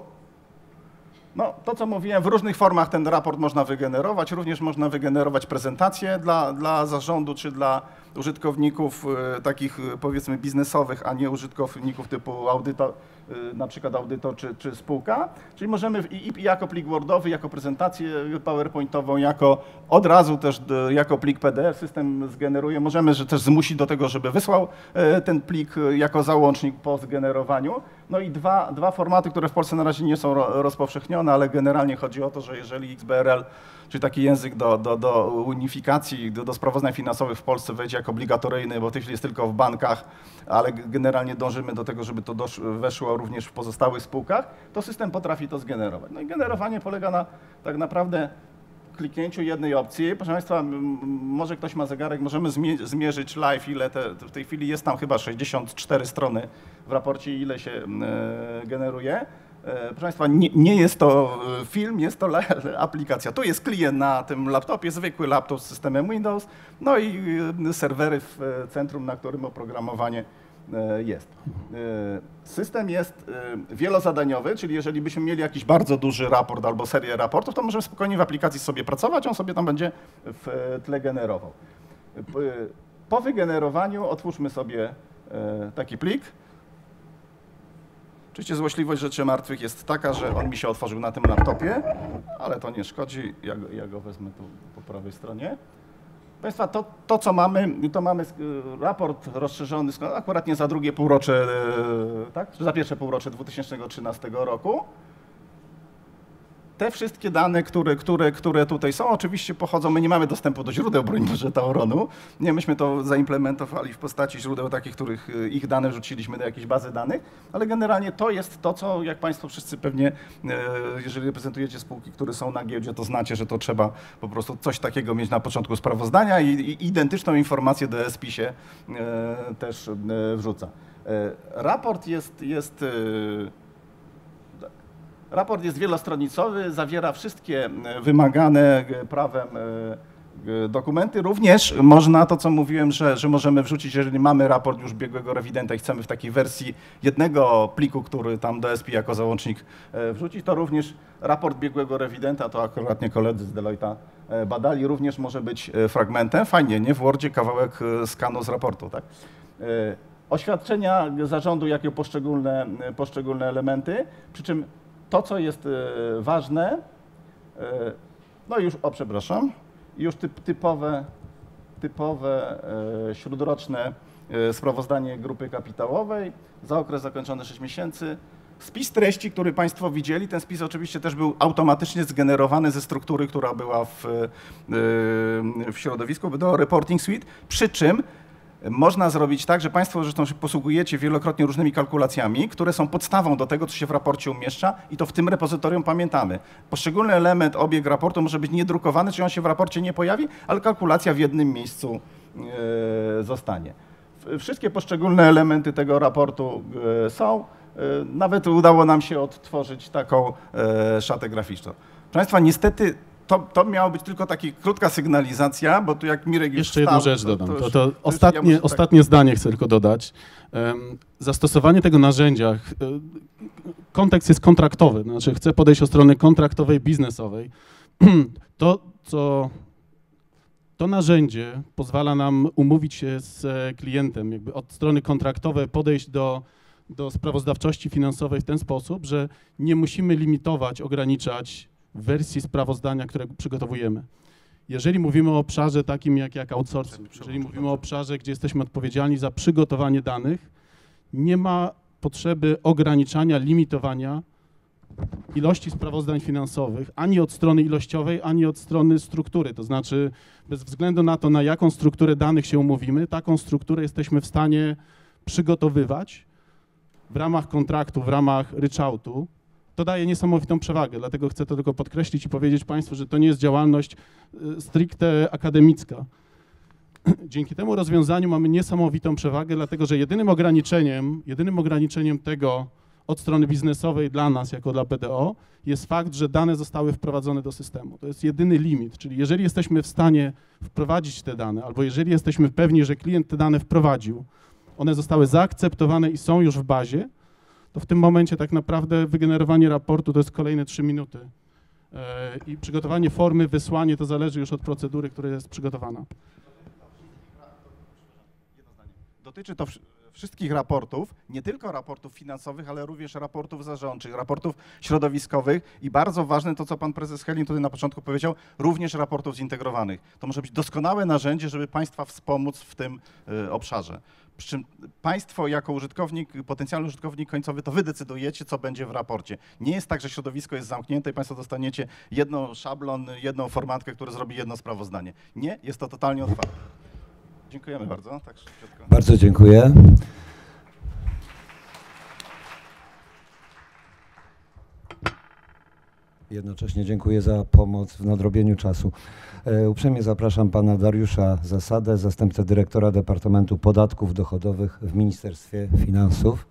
No, to, co mówiłem, w różnych formach ten raport można wygenerować. Również można wygenerować prezentację dla, dla zarządu czy dla użytkowników y, takich, powiedzmy, biznesowych, a nie użytkowników typu audytor, y, na przykład audytor czy, czy spółka. Czyli możemy i, i jako plik Wordowy, jako prezentację PowerPointową, jako od razu też y, jako plik P D F system zgeneruje. Możemy że też zmusić do tego, żeby wysłał y, ten plik y, jako załącznik po zgenerowaniu. No i dwa, dwa formaty, które w Polsce na razie nie są ro, rozpowszechnione, ale generalnie chodzi o to, że jeżeli X B R L, czyli taki język do, do, do unifikacji, do, do sprawozdań finansowych w Polsce wejdzie jako obligatoryjny, bo w tej chwili jest tylko w bankach, ale generalnie dążymy do tego, żeby to dosz, weszło również w pozostałych spółkach, to system potrafi to zgenerować. No i generowanie polega na tak naprawdę kliknięciu jednej opcji. Proszę Państwa, może ktoś ma zegarek, możemy zmierzyć live, ile te, w tej chwili jest tam chyba sześćdziesiąt cztery strony w raporcie, ile się e, generuje. Proszę Państwa, nie, nie jest to film, jest to aplikacja. Tu jest klient na tym laptopie, zwykły laptop z systemem Windows, no i serwery w centrum, na którym oprogramowanie jest. System jest wielozadaniowy, czyli jeżeli byśmy mieli jakiś bardzo duży raport albo serię raportów, to możemy spokojnie w aplikacji sobie pracować, on sobie tam będzie w tle generował. Po wygenerowaniu otwórzmy sobie taki plik. Oczywiście złośliwość rzeczy martwych jest taka, że on mi się otworzył na tym laptopie, ale to nie szkodzi, ja go, ja go wezmę tu po prawej stronie. Państwa, to, to co mamy, to mamy raport rozszerzony, akurat nie za drugie półrocze, tak? Za pierwsze półrocze dwa tysiące trzynastego roku. Te wszystkie dane, które, które, które tutaj są, oczywiście pochodzą, my nie mamy dostępu do źródeł, broń Boże, Tauronu. Nie, myśmy to zaimplementowali w postaci źródeł takich, których ich dane wrzuciliśmy do jakiejś bazy danych, ale generalnie to jest to, co jak Państwo wszyscy pewnie, jeżeli reprezentujecie spółki, które są na giełdzie, to znacie, że to trzeba po prostu coś takiego mieć na początku sprawozdania i, i identyczną informację do S P I S-ie też wrzuca. Raport jest, jest Raport jest wielostronicowy, zawiera wszystkie wymagane prawem dokumenty. Również można, to co mówiłem, że, że możemy wrzucić, jeżeli mamy raport już biegłego rewidenta i chcemy w takiej wersji jednego pliku, który tam do S P I jako załącznik wrzucić, to również raport biegłego rewidenta, to akurat nie koledzy z Deloitte'a badali, również może być fragmentem. Fajnie, nie? W Wordzie kawałek skanu z raportu, tak? Oświadczenia zarządu jako poszczególne, poszczególne elementy, przy czym to, co jest ważne, no już, o przepraszam, już typ, typowe, typowe śródroczne sprawozdanie grupy kapitałowej za okres zakończony sześć miesięcy. Spis treści, który Państwo widzieli, ten spis oczywiście też był automatycznie zgenerowany ze struktury, która była w, w środowisku, do Reporting Suite, przy czym można zrobić tak, że Państwo zresztą się posługujecie wielokrotnie różnymi kalkulacjami, które są podstawą do tego, co się w raporcie umieszcza i to w tym repozytorium pamiętamy. Poszczególny element, obieg raportu może być niedrukowany, czyli on się w raporcie nie pojawi, ale kalkulacja w jednym miejscu e, zostanie. Wszystkie poszczególne elementy tego raportu e, są. Nawet udało nam się odtworzyć taką szatę graficzną. Proszę Państwa, niestety to, to miała być tylko taka krótka sygnalizacja, bo tu jak Mirek już Jeszcze wstał, jedną rzecz to, dodam. To, to, już, to, to ostatnie, ja ostatnie tak... zdanie chcę tylko dodać. Um, zastosowanie tego narzędzia, kontekst jest kontraktowy, znaczy chcę podejść od strony kontraktowej, biznesowej. To, co to narzędzie pozwala nam umówić się z klientem, jakby od strony kontraktowej podejść do, do sprawozdawczości finansowej w ten sposób, że nie musimy limitować, ograniczać wersji sprawozdania, które przygotowujemy. Jeżeli mówimy o obszarze takim jak, jak outsourcing, jeżeli mówimy o obszarze, gdzie jesteśmy odpowiedzialni za przygotowanie danych, nie ma potrzeby ograniczania, limitowania ilości sprawozdań finansowych ani od strony ilościowej, ani od strony struktury. To znaczy bez względu na to, na jaką strukturę danych się umówimy, taką strukturę jesteśmy w stanie przygotowywać w ramach kontraktu, w ramach ryczałtu. To daje niesamowitą przewagę, dlatego chcę to tylko podkreślić i powiedzieć Państwu, że to nie jest działalność stricte akademicka. Dzięki temu rozwiązaniu mamy niesamowitą przewagę, dlatego że jedynym ograniczeniem, jedynym ograniczeniem tego od strony biznesowej dla nas, jako dla P D O, jest fakt, że dane zostały wprowadzone do systemu. To jest jedyny limit, czyli jeżeli jesteśmy w stanie wprowadzić te dane, albo jeżeli jesteśmy pewni, że klient te dane wprowadził, one zostały zaakceptowane i są już w bazie, to w tym momencie tak naprawdę wygenerowanie raportu to jest kolejne trzy minuty. I przygotowanie formy, wysłanie to zależy już od procedury, która jest przygotowana. Dotyczy to wszystkich raportów, nie tylko raportów finansowych, ale również raportów zarządczych, raportów środowiskowych i bardzo ważne to, co pan prezes Helin tutaj na początku powiedział, również raportów zintegrowanych. To może być doskonałe narzędzie, żeby państwa wspomóc w tym y, obszarze. Przy czym państwo jako użytkownik, potencjalny użytkownik końcowy, to wy decydujecie, co będzie w raporcie. Nie jest tak, że środowisko jest zamknięte i państwo dostaniecie jedną szablon, jedną formatkę, która zrobi jedno sprawozdanie. Nie, jest to totalnie otwarte. Dziękujemy bardzo. Tak szybciutko. Bardzo dziękuję. Jednocześnie dziękuję za pomoc w nadrobieniu czasu. E, uprzejmie zapraszam pana Dariusza Zasadę, zastępcę dyrektora Departamentu Podatków Dochodowych w Ministerstwie Finansów.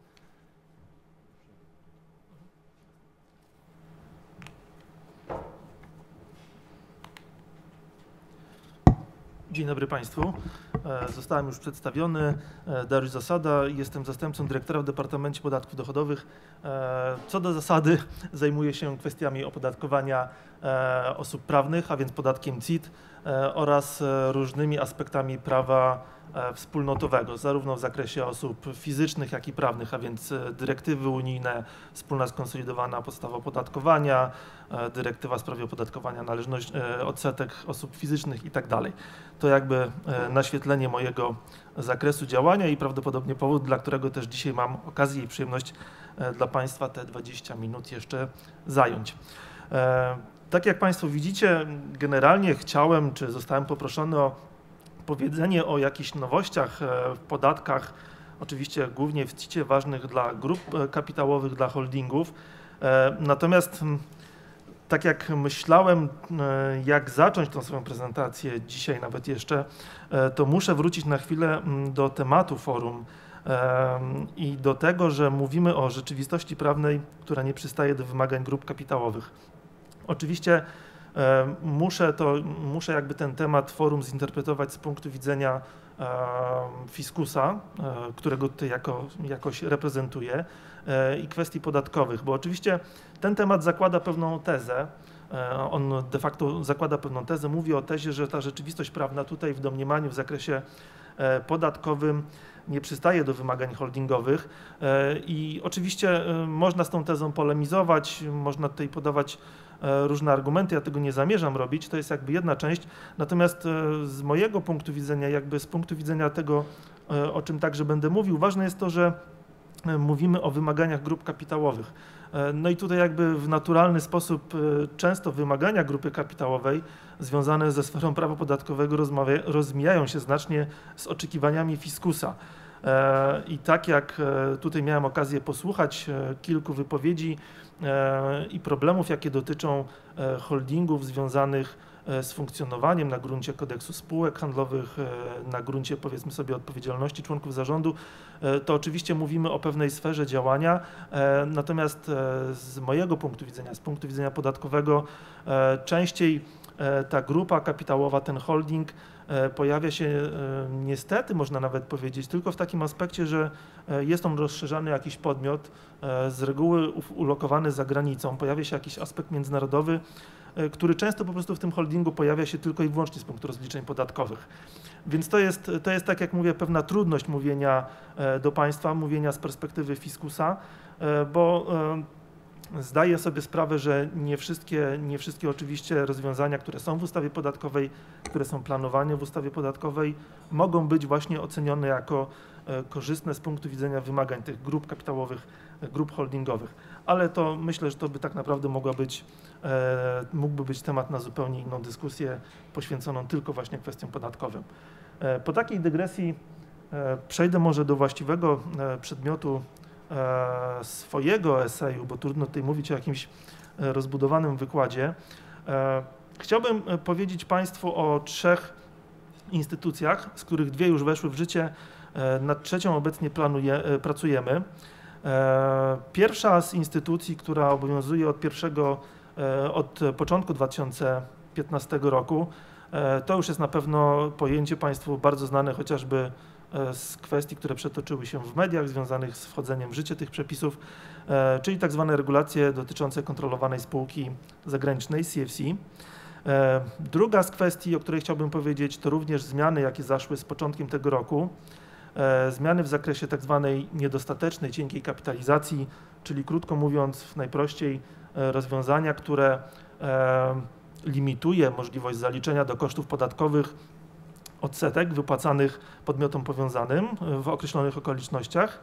Dzień dobry Państwu. Zostałem już przedstawiony. Dariusz Zasada, jestem zastępcą dyrektora w Departamencie Podatków Dochodowych. Co do zasady zajmuję się kwestiami opodatkowania osób prawnych, a więc podatkiem C I T oraz różnymi aspektami prawa wspólnotowego, zarówno w zakresie osób fizycznych, jak i prawnych, a więc dyrektywy unijne, wspólna skonsolidowana podstawa opodatkowania, dyrektywa w sprawie opodatkowania należności, odsetek osób fizycznych i tak dalej. To jakby naświetlenie mojego zakresu działania i prawdopodobnie powód, dla którego też dzisiaj mam okazję i przyjemność dla Państwa te dwadzieścia minut jeszcze zająć. Tak jak Państwo widzicie, generalnie chciałem, czy zostałem poproszony o powiedzenie o jakichś nowościach w podatkach, oczywiście głównie w C I T-ie ważnych dla grup kapitałowych, dla holdingów. Natomiast tak jak myślałem, jak zacząć tą swoją prezentację dzisiaj nawet jeszcze, to muszę wrócić na chwilę do tematu forum i do tego, że mówimy o rzeczywistości prawnej, która nie przystaje do wymagań grup kapitałowych. Oczywiście muszę, to, muszę jakby ten temat forum zinterpretować z punktu widzenia fiskusa, którego tutaj jako, jakoś reprezentuję, i kwestii podatkowych, bo oczywiście ten temat zakłada pewną tezę, on de facto zakłada pewną tezę, mówi o tezie, że ta rzeczywistość prawna tutaj w domniemaniu w zakresie podatkowym nie przystaje do wymagań holdingowych i oczywiście można z tą tezą polemizować, można tutaj podawać różne argumenty, ja tego nie zamierzam robić, to jest jakby jedna część, natomiast z mojego punktu widzenia, jakby z punktu widzenia tego, o czym także będę mówił, ważne jest to, że mówimy o wymaganiach grup kapitałowych. No i tutaj jakby w naturalny sposób często wymagania grupy kapitałowej związane ze sferą prawa podatkowego rozmijają się znacznie z oczekiwaniami fiskusa. I tak jak tutaj miałem okazję posłuchać kilku wypowiedzi i problemów, jakie dotyczą holdingów związanych z funkcjonowaniem na gruncie kodeksu spółek handlowych, na gruncie powiedzmy sobie odpowiedzialności członków zarządu, to oczywiście mówimy o pewnej sferze działania, natomiast z mojego punktu widzenia, z punktu widzenia podatkowego, częściej ta grupa kapitałowa, ten holding pojawia się niestety, można nawet powiedzieć, tylko w takim aspekcie, że jest on rozszerzany jakiś podmiot, z reguły ulokowany za granicą, pojawia się jakiś aspekt międzynarodowy, który często po prostu w tym holdingu pojawia się tylko i wyłącznie z punktu rozliczeń podatkowych. Więc to jest, to jest, tak jak mówię, pewna trudność mówienia do państwa, mówienia z perspektywy fiskusa, bo zdaję sobie sprawę, że nie wszystkie, nie wszystkie oczywiście rozwiązania, które są w ustawie podatkowej, które są planowane w ustawie podatkowej, mogą być właśnie ocenione jako korzystne z punktu widzenia wymagań tych grup kapitałowych, grup holdingowych. Ale to myślę, że to by tak naprawdę mogła być, mógłby być temat na zupełnie inną dyskusję poświęconą tylko właśnie kwestiom podatkowym. Po takiej dygresji przejdę może do właściwego przedmiotu swojego eseju, bo trudno tutaj mówić o jakimś rozbudowanym wykładzie. Chciałbym powiedzieć Państwu o trzech instytucjach, z których dwie już weszły w życie, nad trzecią obecnie planuje, pracujemy. Pierwsza z instytucji, która obowiązuje od pierwszego, od początku dwa tysiące piętnastego roku, to już jest na pewno pojęcie Państwu bardzo znane chociażby z kwestii, które przetoczyły się w mediach związanych z wchodzeniem w życie tych przepisów, czyli tak zwane regulacje dotyczące kontrolowanej spółki zagranicznej C F C. Druga z kwestii, o której chciałbym powiedzieć, to również zmiany, jakie zaszły z początkiem tego roku. Zmiany w zakresie tak zwanej niedostatecznej, cienkiej kapitalizacji, czyli krótko mówiąc, najprościej rozwiązania, które limituje możliwość zaliczenia do kosztów podatkowych odsetek wypłacanych podmiotom powiązanym w określonych okolicznościach.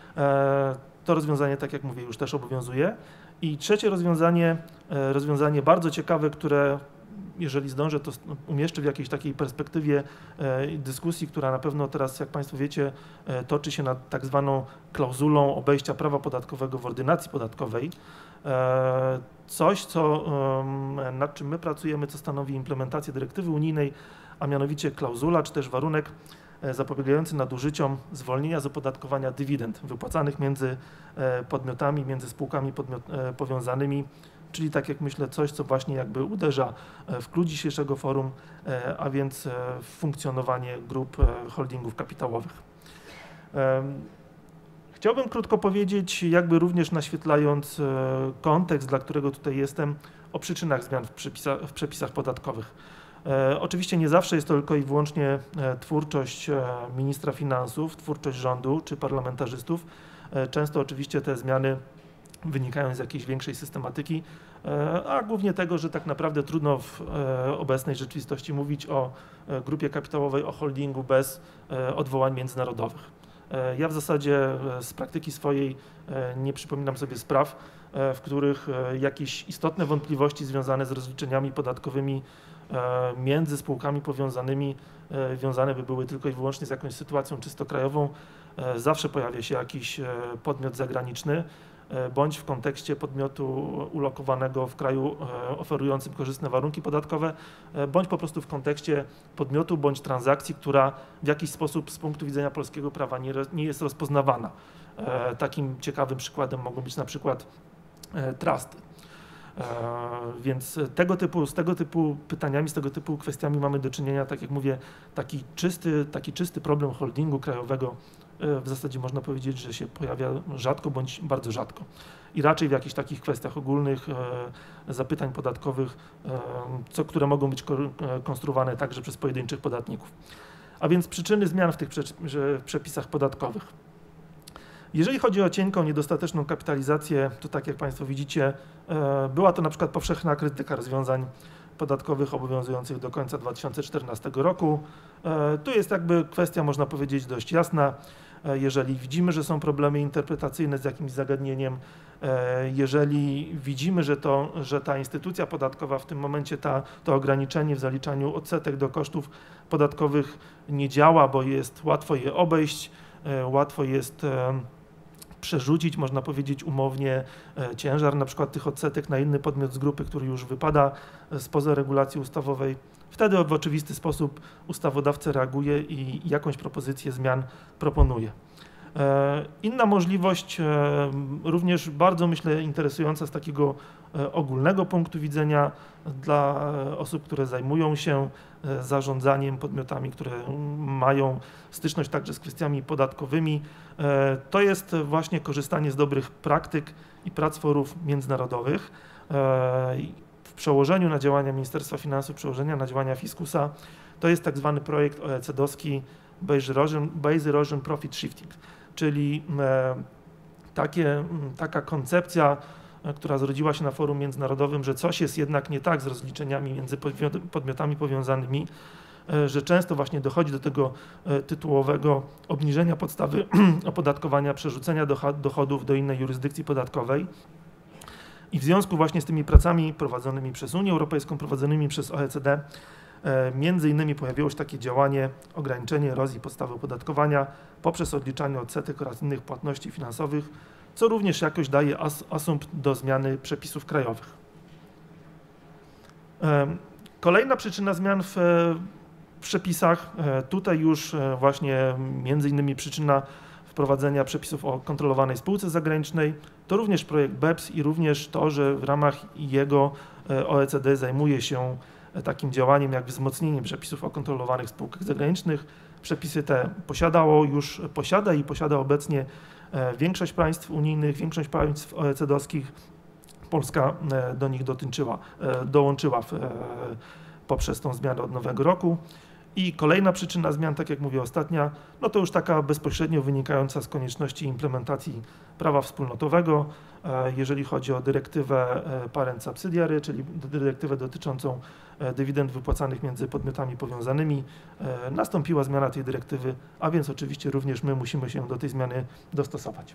To rozwiązanie, tak jak mówię, już też obowiązuje. I trzecie rozwiązanie, rozwiązanie bardzo ciekawe, które jeżeli zdążę, to umieszczę w jakiejś takiej perspektywie dyskusji, która na pewno teraz, jak Państwo wiecie, toczy się nad tak zwaną klauzulą obejścia prawa podatkowego w ordynacji podatkowej. Coś, co, nad czym my pracujemy, co stanowi implementację dyrektywy unijnej, a mianowicie klauzula, czy też warunek zapobiegający nadużyciom zwolnienia z opodatkowania dywidend wypłacanych między podmiotami, między spółkami podmiot, powiązanymi, czyli tak jak myślę coś, co właśnie jakby uderza w klucz dzisiejszego forum, a więc w funkcjonowanie grup holdingów kapitałowych. Chciałbym krótko powiedzieć, jakby również naświetlając kontekst, dla którego tutaj jestem, o przyczynach zmian w przepisach, w przepisach podatkowych. Oczywiście nie zawsze jest to tylko i wyłącznie twórczość ministra finansów, twórczość rządu czy parlamentarzystów. Często oczywiście te zmiany wynikają z jakiejś większej systematyki, a głównie tego, że tak naprawdę trudno w obecnej rzeczywistości mówić o grupie kapitałowej, o holdingu bez odwołań międzynarodowych. Ja w zasadzie z praktyki swojej nie przypominam sobie spraw, w których jakieś istotne wątpliwości związane z rozliczeniami podatkowymi między spółkami powiązanymi wiązane by były tylko i wyłącznie z jakąś sytuacją czysto krajową. Zawsze pojawia się jakiś podmiot zagraniczny, bądź w kontekście podmiotu ulokowanego w kraju oferującym korzystne warunki podatkowe, bądź po prostu w kontekście podmiotu bądź transakcji, która w jakiś sposób z punktu widzenia polskiego prawa nie, nie jest rozpoznawana. Takim ciekawym przykładem mogą być na przykład trusty. Więc tego typu, z tego typu pytaniami, z tego typu kwestiami mamy do czynienia, tak jak mówię, taki czysty, taki czysty problem holdingu krajowego w zasadzie można powiedzieć, że się pojawia rzadko bądź bardzo rzadko. I raczej w jakichś takich kwestiach ogólnych zapytań podatkowych, co, które mogą być konstruowane także przez pojedynczych podatników. A więc przyczyny zmian w tych przepisach podatkowych. Jeżeli chodzi o cienką, niedostateczną kapitalizację, to tak jak Państwo widzicie, była to na przykład powszechna krytyka rozwiązań podatkowych obowiązujących do końca dwa tysiące czternastego roku. Tu jest jakby kwestia, można powiedzieć, dość jasna. Jeżeli widzimy, że są problemy interpretacyjne z jakimś zagadnieniem, jeżeli widzimy, że, to, że ta instytucja podatkowa w tym momencie, ta, to ograniczenie w zaliczaniu odsetek do kosztów podatkowych nie działa, bo jest łatwo je obejść, łatwo jest przerzucić, można powiedzieć umownie, ciężar na przykład tych odsetek na inny podmiot z grupy, który już wypada spoza regulacji ustawowej. Wtedy w oczywisty sposób ustawodawca reaguje i jakąś propozycję zmian proponuje. Inna możliwość, również bardzo myślę interesująca z takiego ogólnego punktu widzenia dla osób, które zajmują się zarządzaniem podmiotami, które mają styczność także z kwestiami podatkowymi, to jest właśnie korzystanie z dobrych praktyk i prac forów międzynarodowych. W przełożeniu na działania Ministerstwa Finansów, przełożenia na działania Fiskusa, to jest tak zwany projekt O E C D-owski Base Erosion, Base Erosion Profit Shifting, czyli takie, taka koncepcja, która zrodziła się na forum międzynarodowym, że coś jest jednak nie tak z rozliczeniami między podmiotami powiązanymi, że często właśnie dochodzi do tego tytułowego obniżenia podstawy opodatkowania, przerzucenia dochodów do innej jurysdykcji podatkowej. I w związku właśnie z tymi pracami prowadzonymi przez Unię Europejską, prowadzonymi przez O E C D, między innymi pojawiło się takie działanie ograniczenie erozji podstawy opodatkowania poprzez odliczanie odsetek oraz innych płatności finansowych, co również jakoś daje as asumpt do zmiany przepisów krajowych. Kolejna przyczyna zmian w przepisach, tutaj już właśnie między innymi przyczyna wprowadzenia przepisów o kontrolowanej spółce zagranicznej, to również projekt B E P S i również to, że w ramach jego O E C D zajmuje się takim działaniem jak wzmocnieniem przepisów o kontrolowanych spółkach zagranicznych. Przepisy te posiadało już, posiada i posiada obecnie większość państw unijnych, większość państw O E C D-owskich. Polska do nich dotyczyła, dołączyła w, poprzez tą zmianę od nowego roku. I kolejna przyczyna zmian, tak jak mówię ostatnia, no to już taka bezpośrednio wynikająca z konieczności implementacji prawa wspólnotowego, jeżeli chodzi o dyrektywę Parent Subsidiary, czyli dyrektywę dotyczącą dywidend wypłacanych między podmiotami powiązanymi. Nastąpiła zmiana tej dyrektywy, a więc oczywiście również my musimy się do tej zmiany dostosować.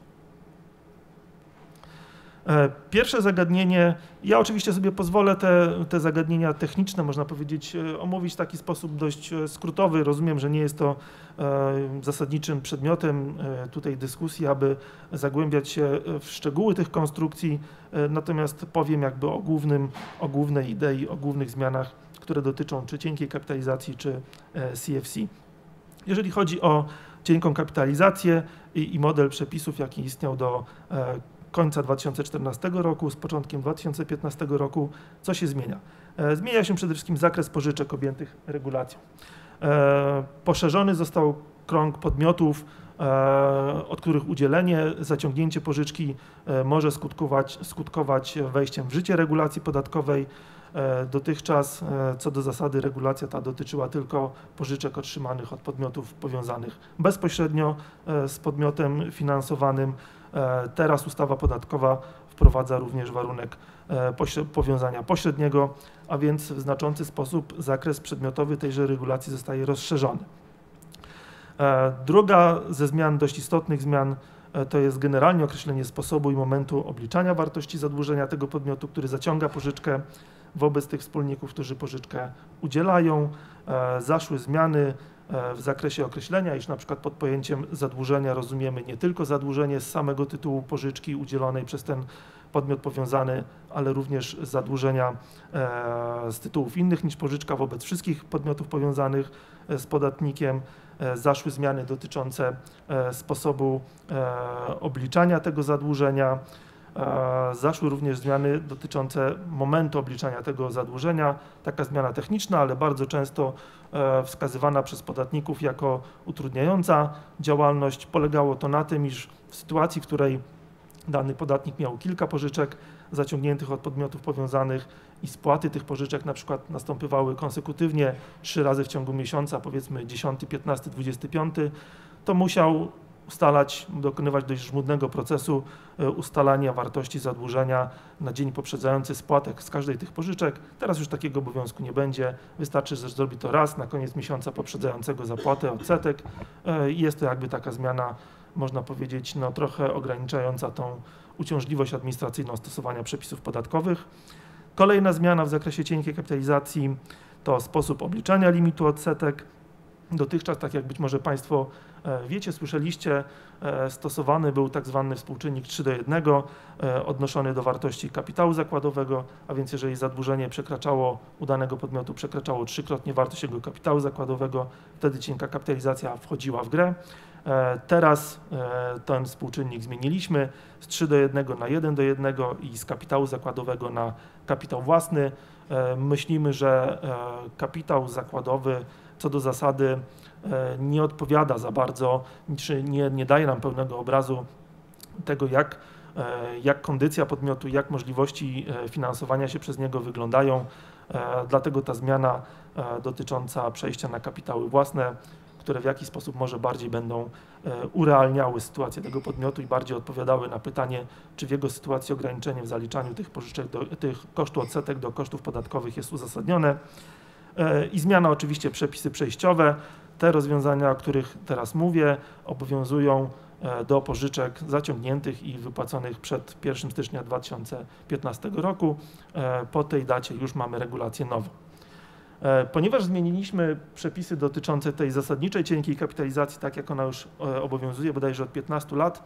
Pierwsze zagadnienie, ja oczywiście sobie pozwolę te, te zagadnienia techniczne, można powiedzieć, omówić w taki sposób dość skrótowy. Rozumiem, że nie jest to zasadniczym przedmiotem tutaj dyskusji, aby zagłębiać się w szczegóły tych konstrukcji, natomiast powiem jakby o głównym, o głównej idei, o głównych zmianach, które dotyczą czy cienkiej kapitalizacji, czy C F C. Jeżeli chodzi o cienką kapitalizację i, i model przepisów, jaki istniał do końca dwa tysiące czternastego roku, z początkiem dwa tysiące piętnastego roku, co się zmienia? Zmienia się przede wszystkim zakres pożyczek objętych regulacją. Poszerzony został krąg podmiotów, od których udzielenie, zaciągnięcie pożyczki może skutkować, skutkować wejściem w życie regulacji podatkowej. Dotychczas co do zasady regulacja ta dotyczyła tylko pożyczek otrzymanych od podmiotów powiązanych bezpośrednio z podmiotem finansowanym. Teraz ustawa podatkowa wprowadza również warunek powiązania pośredniego, a więc w znaczący sposób zakres przedmiotowy tejże regulacji zostaje rozszerzony. Druga ze zmian, dość istotnych zmian, to jest generalnie określenie sposobu i momentu obliczania wartości zadłużenia tego podmiotu, który zaciąga pożyczkę wobec tych wspólników, którzy pożyczkę udzielają. Zaszły zmiany w zakresie określenia, iż na przykład pod pojęciem zadłużenia rozumiemy nie tylko zadłużenie z samego tytułu pożyczki udzielonej przez ten podmiot powiązany, ale również zadłużenia z tytułów innych niż pożyczka wobec wszystkich podmiotów powiązanych z podatnikiem. Zaszły zmiany dotyczące sposobu obliczania tego zadłużenia. Zaszły również zmiany dotyczące momentu obliczania tego zadłużenia. Taka zmiana techniczna, ale bardzo często wskazywana przez podatników jako utrudniająca działalność. Polegało to na tym, iż w sytuacji, w której dany podatnik miał kilka pożyczek zaciągniętych od podmiotów powiązanych i spłaty tych pożyczek na przykład następowały konsekutywnie trzy razy w ciągu miesiąca, powiedzmy dziesiąty, piętnasty, dwudziesty piąty, to musiał ustalać, dokonywać dość żmudnego procesu ustalania wartości zadłużenia na dzień poprzedzający spłatek z każdej tych pożyczek. Teraz już takiego obowiązku nie będzie. Wystarczy, że zrobi to raz na koniec miesiąca poprzedzającego zapłatę odsetek. Jest to jakby taka zmiana, można powiedzieć, no, trochę ograniczająca tą uciążliwość administracyjną stosowania przepisów podatkowych. Kolejna zmiana w zakresie cienkiej kapitalizacji to sposób obliczania limitu odsetek. Dotychczas, tak jak być może Państwo wiecie, słyszeliście, stosowany był tak zwany współczynnik trzy do jednego odnoszony do wartości kapitału zakładowego, a więc jeżeli zadłużenie przekraczało u danego podmiotu przekraczało trzykrotnie wartość jego kapitału zakładowego, wtedy cienka kapitalizacja wchodziła w grę. Teraz ten współczynnik zmieniliśmy z trzy do jednego na jeden do jednego i z kapitału zakładowego na kapitał własny. Myślimy, że kapitał zakładowy co do zasady nie odpowiada za bardzo, czy nie, nie daje nam pełnego obrazu tego, jak, jak kondycja podmiotu, jak możliwości finansowania się przez niego wyglądają. Dlatego ta zmiana dotycząca przejścia na kapitały własne, które w jakiś sposób może bardziej będą urealniały sytuację tego podmiotu i bardziej odpowiadały na pytanie, czy w jego sytuacji ograniczenie w zaliczaniu tych pożyczek, do, tych kosztów odsetek do kosztów podatkowych jest uzasadnione. I zmiana oczywiście przepisy przejściowe. Te rozwiązania, o których teraz mówię, obowiązują do pożyczek zaciągniętych i wypłaconych przed pierwszym stycznia dwa tysiące piętnastego roku. Po tej dacie już mamy regulację nową. Ponieważ zmieniliśmy przepisy dotyczące tej zasadniczej cienkiej kapitalizacji, tak jak ona już obowiązuje bodajże od piętnastu lat,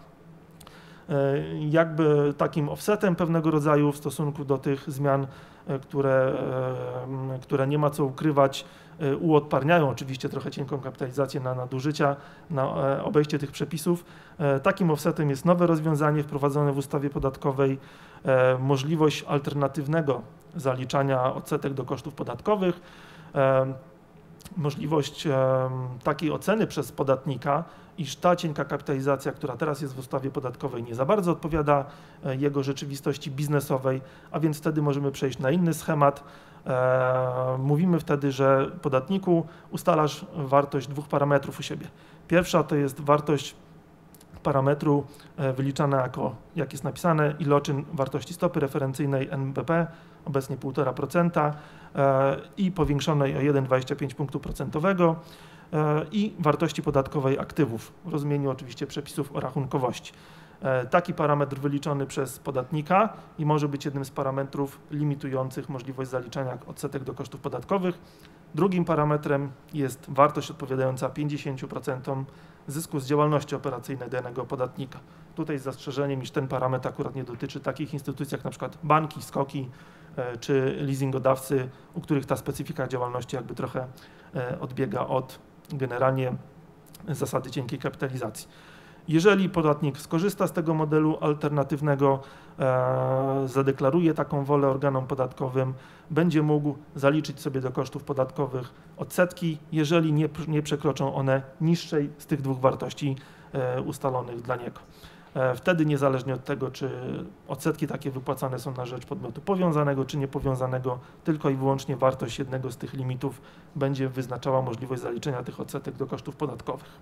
jakby takim offsetem pewnego rodzaju w stosunku do tych zmian, które, które nie ma co ukrywać, uodparniają oczywiście trochę cienką kapitalizację na nadużycia, na obejście tych przepisów. Takim offsetem jest nowe rozwiązanie wprowadzone w ustawie podatkowej, możliwość alternatywnego zaliczania odsetek do kosztów podatkowych, możliwość takiej oceny przez podatnika, iż ta cienka kapitalizacja, która teraz jest w ustawie podatkowej, nie za bardzo odpowiada jego rzeczywistości biznesowej, a więc wtedy możemy przejść na inny schemat. Mówimy wtedy, że podatniku ustalasz wartość dwóch parametrów u siebie. Pierwsza to jest wartość parametru wyliczana jako, jak jest napisane, iloczyn wartości stopy referencyjnej N B P, obecnie półtora procenta i powiększonej o jeden przecinek dwadzieścia pięć punktu procentowego i wartości podatkowej aktywów w rozumieniu oczywiście przepisów o rachunkowości. Taki parametr wyliczony przez podatnika i może być jednym z parametrów limitujących możliwość zaliczania odsetek do kosztów podatkowych. Drugim parametrem jest wartość odpowiadająca pięćdziesięciu procentom zysku z działalności operacyjnej danego podatnika. Tutaj z zastrzeżeniem, iż ten parametr akurat nie dotyczy takich instytucji jak na przykład banki, skoki czy leasingodawcy, u których ta specyfika działalności jakby trochę odbiega od generalnie zasady cienkiej kapitalizacji. Jeżeli podatnik skorzysta z tego modelu alternatywnego, e, zadeklaruje taką wolę organom podatkowym, będzie mógł zaliczyć sobie do kosztów podatkowych odsetki, jeżeli nie, nie przekroczą one niższej z tych dwóch wartości e, ustalonych dla niego. E, wtedy niezależnie od tego, czy odsetki takie wypłacane są na rzecz podmiotu powiązanego czy niepowiązanego, tylko i wyłącznie wartość jednego z tych limitów będzie wyznaczała możliwość zaliczenia tych odsetek do kosztów podatkowych.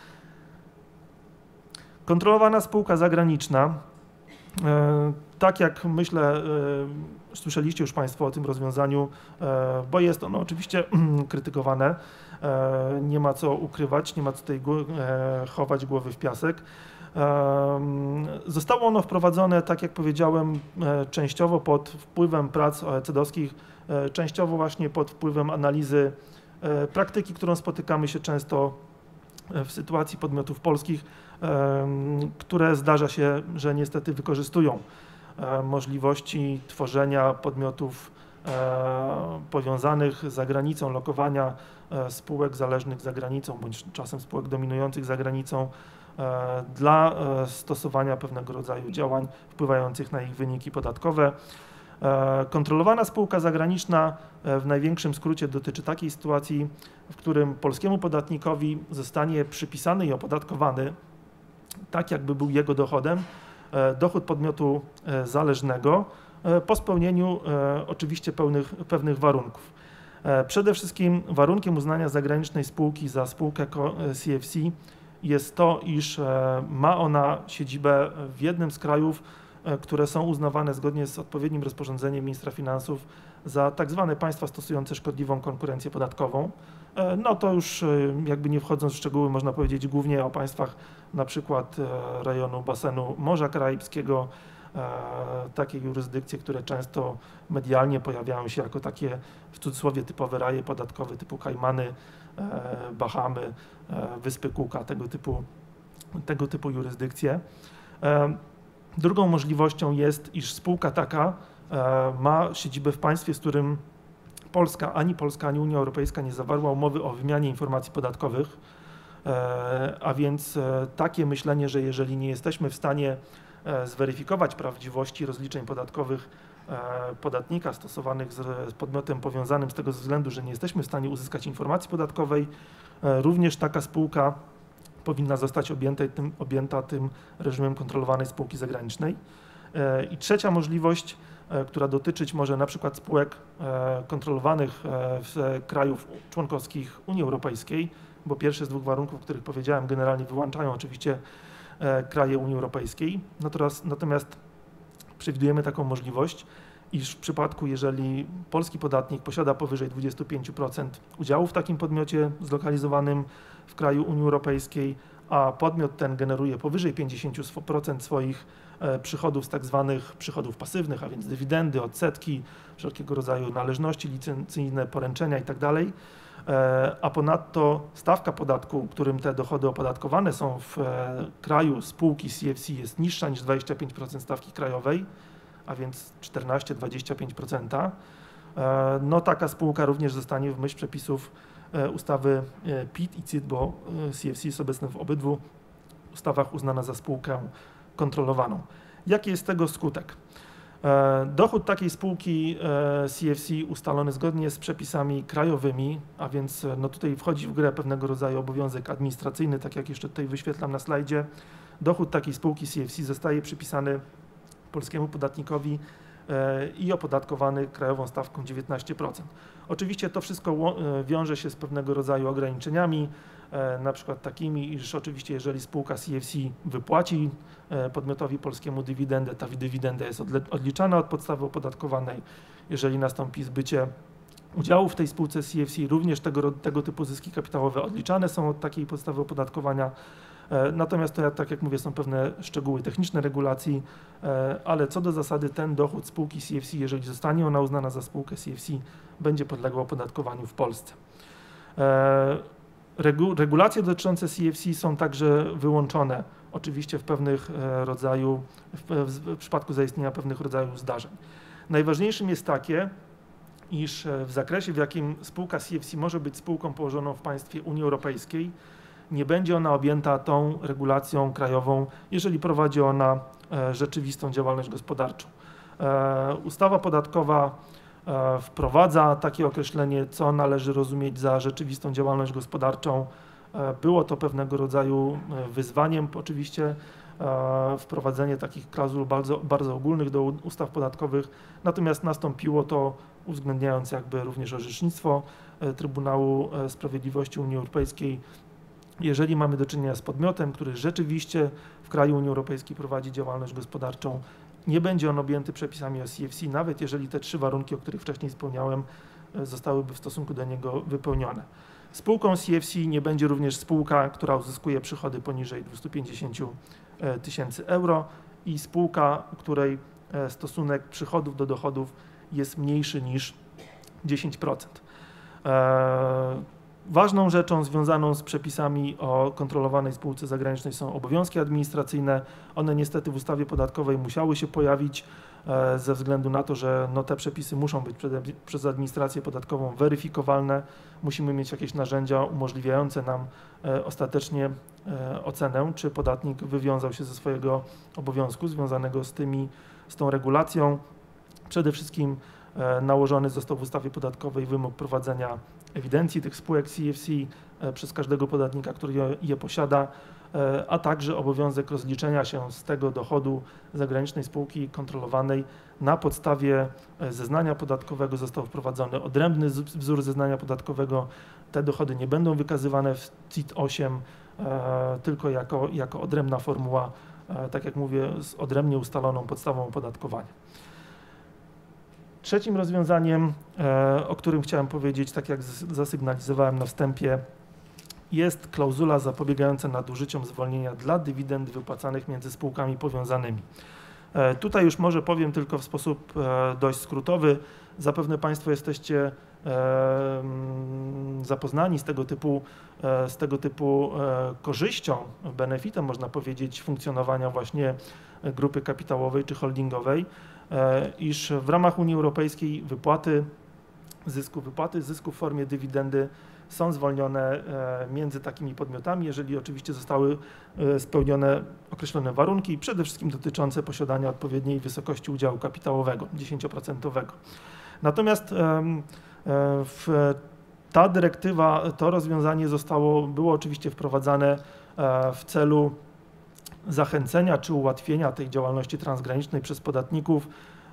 Kontrolowana spółka zagraniczna, tak jak myślę, słyszeliście już Państwo o tym rozwiązaniu, bo jest ono oczywiście krytykowane, nie ma co ukrywać, nie ma co tutaj chować głowy w piasek. Zostało ono wprowadzone, tak jak powiedziałem, częściowo pod wpływem prac O E C D-owskich, częściowo właśnie pod wpływem analizy praktyki, którą spotykamy się często w sytuacji podmiotów polskich, które zdarza się, że niestety wykorzystują możliwości tworzenia podmiotów powiązanych za granicą, lokowania spółek zależnych za granicą, bądź czasem spółek dominujących za granicą dla stosowania pewnego rodzaju działań wpływających na ich wyniki podatkowe. Kontrolowana spółka zagraniczna w największym skrócie dotyczy takiej sytuacji, w którym polskiemu podatnikowi zostanie przypisany i opodatkowany, tak jakby był jego dochodem, dochód podmiotu zależnego po spełnieniu oczywiście pełnych, pewnych warunków. Przede wszystkim warunkiem uznania zagranicznej spółki za spółkę C F C jest to, iż ma ona siedzibę w jednym z krajów, które są uznawane zgodnie z odpowiednim rozporządzeniem ministra finansów za tak zwane państwa stosujące szkodliwą konkurencję podatkową. No to już jakby nie wchodząc w szczegóły, można powiedzieć głównie o państwach na przykład rejonu basenu Morza Karaibskiego, takie jurysdykcje, które często medialnie pojawiają się jako takie w cudzysłowie typowe raje podatkowe typu Kajmany, Bahamy, Wyspy Cooka, tego typu, tego typu jurysdykcje. Drugą możliwością jest, iż spółka taka ma siedzibę w państwie, z którym Polska, ani Polska, ani Unia Europejska nie zawarła umowy o wymianie informacji podatkowych, a więc takie myślenie, że jeżeli nie jesteśmy w stanie zweryfikować prawdziwości rozliczeń podatkowych podatnika stosowanych z podmiotem powiązanym z tego względu, że nie jesteśmy w stanie uzyskać informacji podatkowej, również taka spółka powinna zostać objęta tym, objęta tym reżimem kontrolowanej spółki zagranicznej. I trzecia możliwość, która dotyczyć może na przykład spółek kontrolowanych w krajów członkowskich Unii Europejskiej, bo pierwsze z dwóch warunków, o których powiedziałem, generalnie wyłączają oczywiście kraje Unii Europejskiej. Natomiast, natomiast przewidujemy taką możliwość, iż w przypadku, jeżeli polski podatnik posiada powyżej dwadzieścia pięć procent udziału w takim podmiocie zlokalizowanym w kraju Unii Europejskiej, a podmiot ten generuje powyżej pięćdziesiąt procent swoich przychodów z tak zwanych przychodów pasywnych, a więc dywidendy, odsetki, wszelkiego rodzaju należności licencyjne, poręczenia itd., a ponadto stawka podatku, którym te dochody opodatkowane są w kraju spółki C F C jest niższa niż dwadzieścia pięć procent stawki krajowej, a więc czternaście do dwudziestu pięciu procent, no taka spółka również zostanie w myśl przepisów ustawy P I T i C I T, bo C F C jest obecny w obydwu ustawach uznana za spółkę kontrolowaną. Jaki jest tego skutek? Dochód takiej spółki C F C ustalony zgodnie z przepisami krajowymi, a więc no tutaj wchodzi w grę pewnego rodzaju obowiązek administracyjny, tak jak jeszcze tutaj wyświetlam na slajdzie. Dochód takiej spółki C F C zostaje przypisany polskiemu podatnikowi i opodatkowany krajową stawką dziewiętnaście procent. Oczywiście to wszystko wiąże się z pewnego rodzaju ograniczeniami, na przykład takimi, iż oczywiście jeżeli spółka C F C wypłaci podmiotowi polskiemu dywidendę, ta dywidenda jest odliczana od podstawy opodatkowanej. Jeżeli nastąpi zbycie udziału w tej spółce C F C, również tego, tego typu zyski kapitałowe odliczane są od takiej podstawy opodatkowania. Natomiast to, tak jak mówię, są pewne szczegóły techniczne regulacji, ale co do zasady ten dochód spółki C F C, jeżeli zostanie ona uznana za spółkę C F C, będzie podległa opodatkowaniu w Polsce. Regu, regulacje dotyczące C F C są także wyłączone, oczywiście w pewnych rodzaju, w, w przypadku zaistnienia pewnych rodzajów zdarzeń. Najważniejszym jest takie, iż w zakresie, w jakim spółka C F C może być spółką położoną w państwie Unii Europejskiej, nie będzie ona objęta tą regulacją krajową, jeżeli prowadzi ona rzeczywistą działalność gospodarczą. Ustawa podatkowa wprowadza takie określenie, co należy rozumieć za rzeczywistą działalność gospodarczą. Było to pewnego rodzaju wyzwaniem oczywiście, wprowadzenie takich klauzul bardzo, bardzo ogólnych do ustaw podatkowych, natomiast nastąpiło to uwzględniając jakby również orzecznictwo Trybunału Sprawiedliwości Unii Europejskiej. Jeżeli mamy do czynienia z podmiotem, który rzeczywiście w kraju Unii Europejskiej prowadzi działalność gospodarczą, nie będzie on objęty przepisami o C F C, nawet jeżeli te trzy warunki, o których wcześniej wspomniałem, zostałyby w stosunku do niego wypełnione. Spółką C F C nie będzie również spółka, która uzyskuje przychody poniżej dwieście pięćdziesiąt tysięcy euro i spółka, której stosunek przychodów do dochodów jest mniejszy niż dziesięć procent. Ważną rzeczą związaną z przepisami o kontrolowanej spółce zagranicznej są obowiązki administracyjne. One niestety w ustawie podatkowej musiały się pojawić ze względu na to, że no, te przepisy muszą być przez administrację podatkową weryfikowalne. Musimy mieć jakieś narzędzia umożliwiające nam ostatecznie ocenę, czy podatnik wywiązał się ze swojego obowiązku związanego z tymi, z tą regulacją. Przede wszystkim nałożony został w ustawie podatkowej wymóg prowadzenia ewidencji tych spółek C F C przez każdego podatnika, który je, je posiada, a także obowiązek rozliczenia się z tego dochodu zagranicznej spółki kontrolowanej. Na podstawie zeznania podatkowego został wprowadzony odrębny wzór zeznania podatkowego. Te dochody nie będą wykazywane w C I T osiem, tylko jako, jako odrębna formuła, tak jak mówię, z odrębnie ustaloną podstawą opodatkowania. Trzecim rozwiązaniem, o którym chciałem powiedzieć, tak jak zasygnalizowałem na wstępie, jest klauzula zapobiegająca nadużyciom zwolnienia dla dywidend wypłacanych między spółkami powiązanymi. Tutaj już może powiem tylko w sposób dość skrótowy. Zapewne Państwo jesteście zapoznani z tego typu, z tego typu korzyścią, benefitem, można powiedzieć, funkcjonowania właśnie grupy kapitałowej czy holdingowej, iż w ramach Unii Europejskiej wypłaty zysku, wypłaty zysku w formie dywidendy są zwolnione między takimi podmiotami, jeżeli oczywiście zostały spełnione określone warunki, przede wszystkim dotyczące posiadania odpowiedniej wysokości udziału kapitałowego, dziesięć procent. Natomiast w, ta dyrektywa, to rozwiązanie zostało, było oczywiście wprowadzane w celu zachęcenia czy ułatwienia tej działalności transgranicznej przez podatników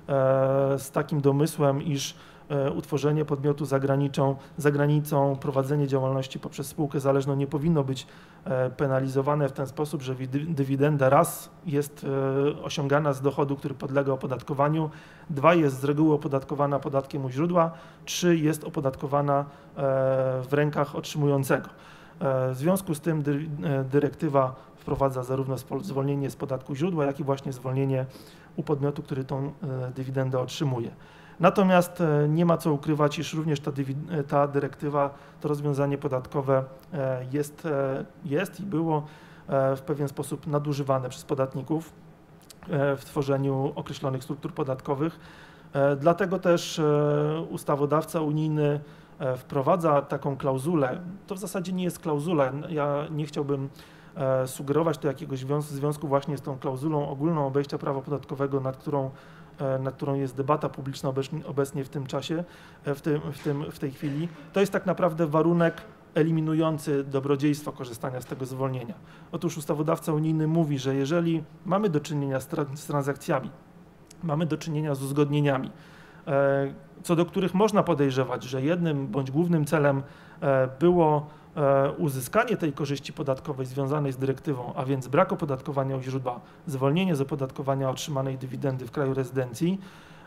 z takim domysłem, iż utworzenie podmiotu za granicą, za granicą, prowadzenie działalności poprzez spółkę zależną nie powinno być penalizowane w ten sposób, że dywidenda raz jest osiągana z dochodu, który podlega opodatkowaniu, dwa jest z reguły opodatkowana podatkiem u źródła, trzy jest opodatkowana w rękach otrzymującego. W związku z tym dyrektywa wprowadza zarówno zwolnienie z podatku źródła, jak i właśnie zwolnienie u podmiotu, który tą dywidendę otrzymuje. Natomiast nie ma co ukrywać, iż również ta, ta dyrektywa, to rozwiązanie podatkowe jest, jest i było w pewien sposób nadużywane przez podatników w tworzeniu określonych struktur podatkowych. Dlatego też ustawodawca unijny wprowadza taką klauzulę. To w zasadzie nie jest klauzula. Ja nie chciałbym sugerować tu jakiegoś związku właśnie z tą klauzulą ogólną obejścia prawa podatkowego, nad którą nad którą jest debata publiczna obecnie w tym czasie, w, tym, w, tym, w tej chwili, to jest tak naprawdę warunek eliminujący dobrodziejstwo korzystania z tego zwolnienia. Otóż ustawodawca unijny mówi, że jeżeli mamy do czynienia z, tra z transakcjami, mamy do czynienia z uzgodnieniami, e, co do których można podejrzewać, że jednym bądź głównym celem e, było uzyskanie tej korzyści podatkowej związanej z dyrektywą, a więc brak opodatkowania u źródła, zwolnienie z opodatkowania otrzymanej dywidendy w kraju rezydencji,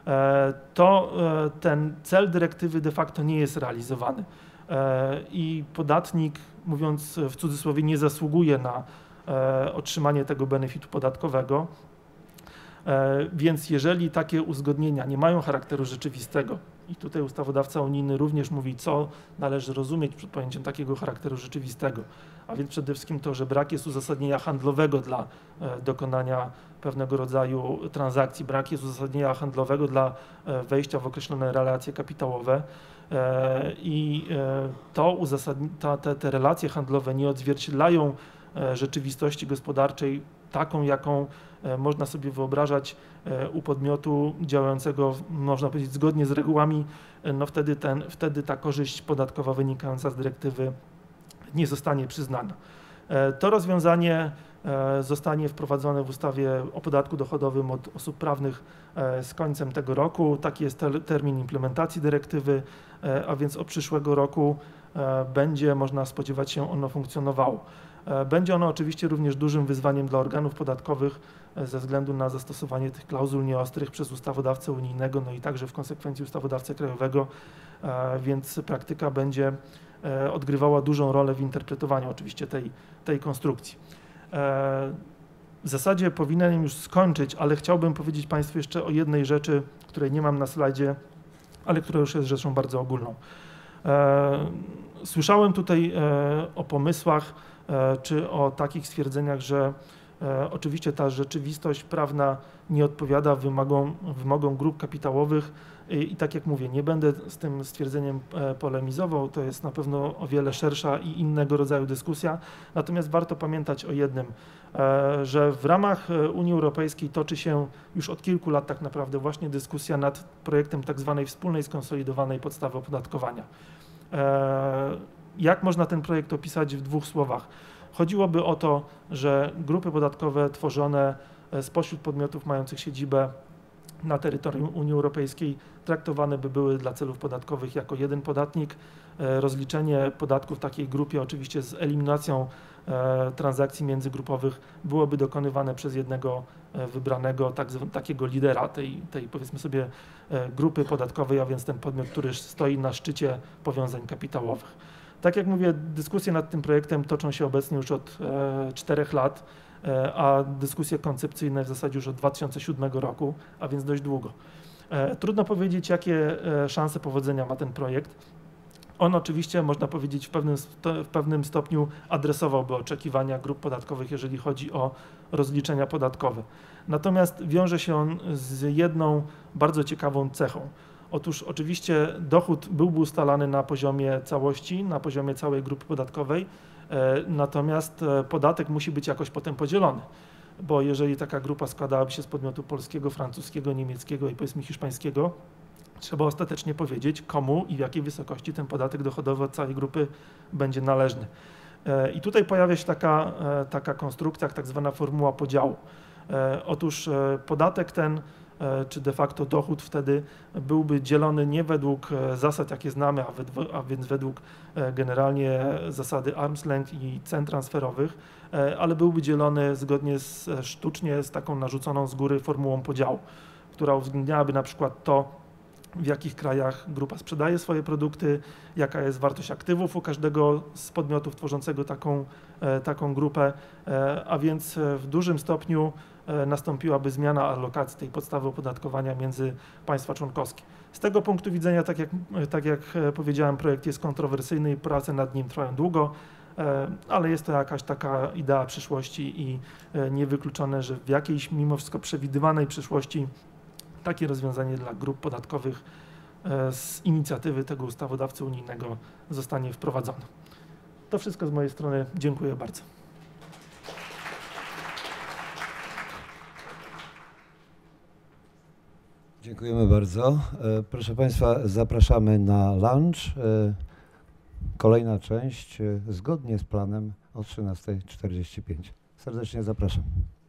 to ten cel dyrektywy de facto nie jest realizowany i podatnik, mówiąc w cudzysłowie, nie zasługuje na otrzymanie tego benefitu podatkowego. Więc jeżeli takie uzgodnienia nie mają charakteru rzeczywistego, i tutaj ustawodawca unijny również mówi, co należy rozumieć pod pojęciem takiego charakteru rzeczywistego, a więc przede wszystkim to, że brak jest uzasadnienia handlowego dla dokonania pewnego rodzaju transakcji, brak jest uzasadnienia handlowego dla wejścia w określone relacje kapitałowe i to ta, te, te relacje handlowe nie odzwierciedlają rzeczywistości gospodarczej taką, jaką można sobie wyobrażać u podmiotu działającego, można powiedzieć, zgodnie z regułami, no wtedy, ten, wtedy ta korzyść podatkowa wynikająca z dyrektywy nie zostanie przyznana. To rozwiązanie zostanie wprowadzone w ustawie o podatku dochodowym od osób prawnych z końcem tego roku. Taki jest termin implementacji dyrektywy, a więc od przyszłego roku będzie można spodziewać się ono funkcjonowało. Będzie ono oczywiście również dużym wyzwaniem dla organów podatkowych ze względu na zastosowanie tych klauzul nieostrych przez ustawodawcę unijnego, no i także w konsekwencji ustawodawcę krajowego, więc praktyka będzie odgrywała dużą rolę w interpretowaniu oczywiście tej, tej konstrukcji. W zasadzie powinienem już skończyć, ale chciałbym powiedzieć Państwu jeszcze o jednej rzeczy, której nie mam na slajdzie, ale która już jest rzeczą bardzo ogólną. Słyszałem tutaj o pomysłach czy o takich stwierdzeniach, że oczywiście ta rzeczywistość prawna nie odpowiada wymogom, wymogom grup kapitałowych i, i tak jak mówię, nie będę z tym stwierdzeniem polemizował, to jest na pewno o wiele szersza i innego rodzaju dyskusja, natomiast warto pamiętać o jednym, że w ramach Unii Europejskiej toczy się już od kilku lat tak naprawdę właśnie dyskusja nad projektem tak zwanej wspólnej skonsolidowanej podstawy opodatkowania. Jak można ten projekt opisać w dwóch słowach? Chodziłoby o to, że grupy podatkowe tworzone spośród podmiotów mających siedzibę na terytorium Unii Europejskiej traktowane by były dla celów podatkowych jako jeden podatnik. Rozliczenie podatku w takiej grupie, oczywiście z eliminacją transakcji międzygrupowych, byłoby dokonywane przez jednego wybranego, tak, takiego lidera tej, tej, powiedzmy sobie, grupy podatkowej, a więc ten podmiot, który stoi na szczycie powiązań kapitałowych. Tak jak mówię, dyskusje nad tym projektem toczą się obecnie już od e, czterech lat. a dyskusje koncepcyjne w zasadzie już od dwa tysiące siódmego roku, a więc dość długo. Trudno powiedzieć, jakie szanse powodzenia ma ten projekt. On oczywiście, można powiedzieć, w pewnym, w pewnym stopniu adresowałby oczekiwania grup podatkowych, jeżeli chodzi o rozliczenia podatkowe. Natomiast wiąże się on z jedną bardzo ciekawą cechą. Otóż oczywiście dochód byłby ustalany na poziomie całości, na poziomie całej grupy podatkowej, natomiast podatek musi być jakoś potem podzielony, bo jeżeli taka grupa składałaby się z podmiotu polskiego, francuskiego, niemieckiego i powiedzmy hiszpańskiego, trzeba ostatecznie powiedzieć, komu i w jakiej wysokości ten podatek dochodowy od całej grupy będzie należny. I tutaj pojawia się taka, taka konstrukcja, tak zwana formuła podziału. Otóż podatek ten, czy de facto dochód wtedy byłby dzielony nie według zasad, jakie znamy, a, według, a więc według generalnie zasady arm's length i cen transferowych, ale byłby dzielony zgodnie z sztucznie z taką narzuconą z góry formułą podziału, która uwzględniałaby na przykład to, w jakich krajach grupa sprzedaje swoje produkty, jaka jest wartość aktywów u każdego z podmiotów tworzącego taką, taką grupę, a więc w dużym stopniu nastąpiłaby zmiana alokacji tej podstawy opodatkowania między państwa członkowskie. Z tego punktu widzenia, tak jak, tak jak powiedziałem, projekt jest kontrowersyjny i prace nad nim trwają długo, ale jest to jakaś taka idea przyszłości i niewykluczone, że w jakiejś mimo wszystko przewidywanej przyszłości takie rozwiązanie dla grup podatkowych z inicjatywy tego ustawodawcy unijnego zostanie wprowadzone. To wszystko z mojej strony. Dziękuję bardzo. Dziękujemy bardzo. Proszę Państwa, zapraszamy na lunch. Kolejna część zgodnie z planem o trzynasta czterdzieści pięć. Serdecznie zapraszam.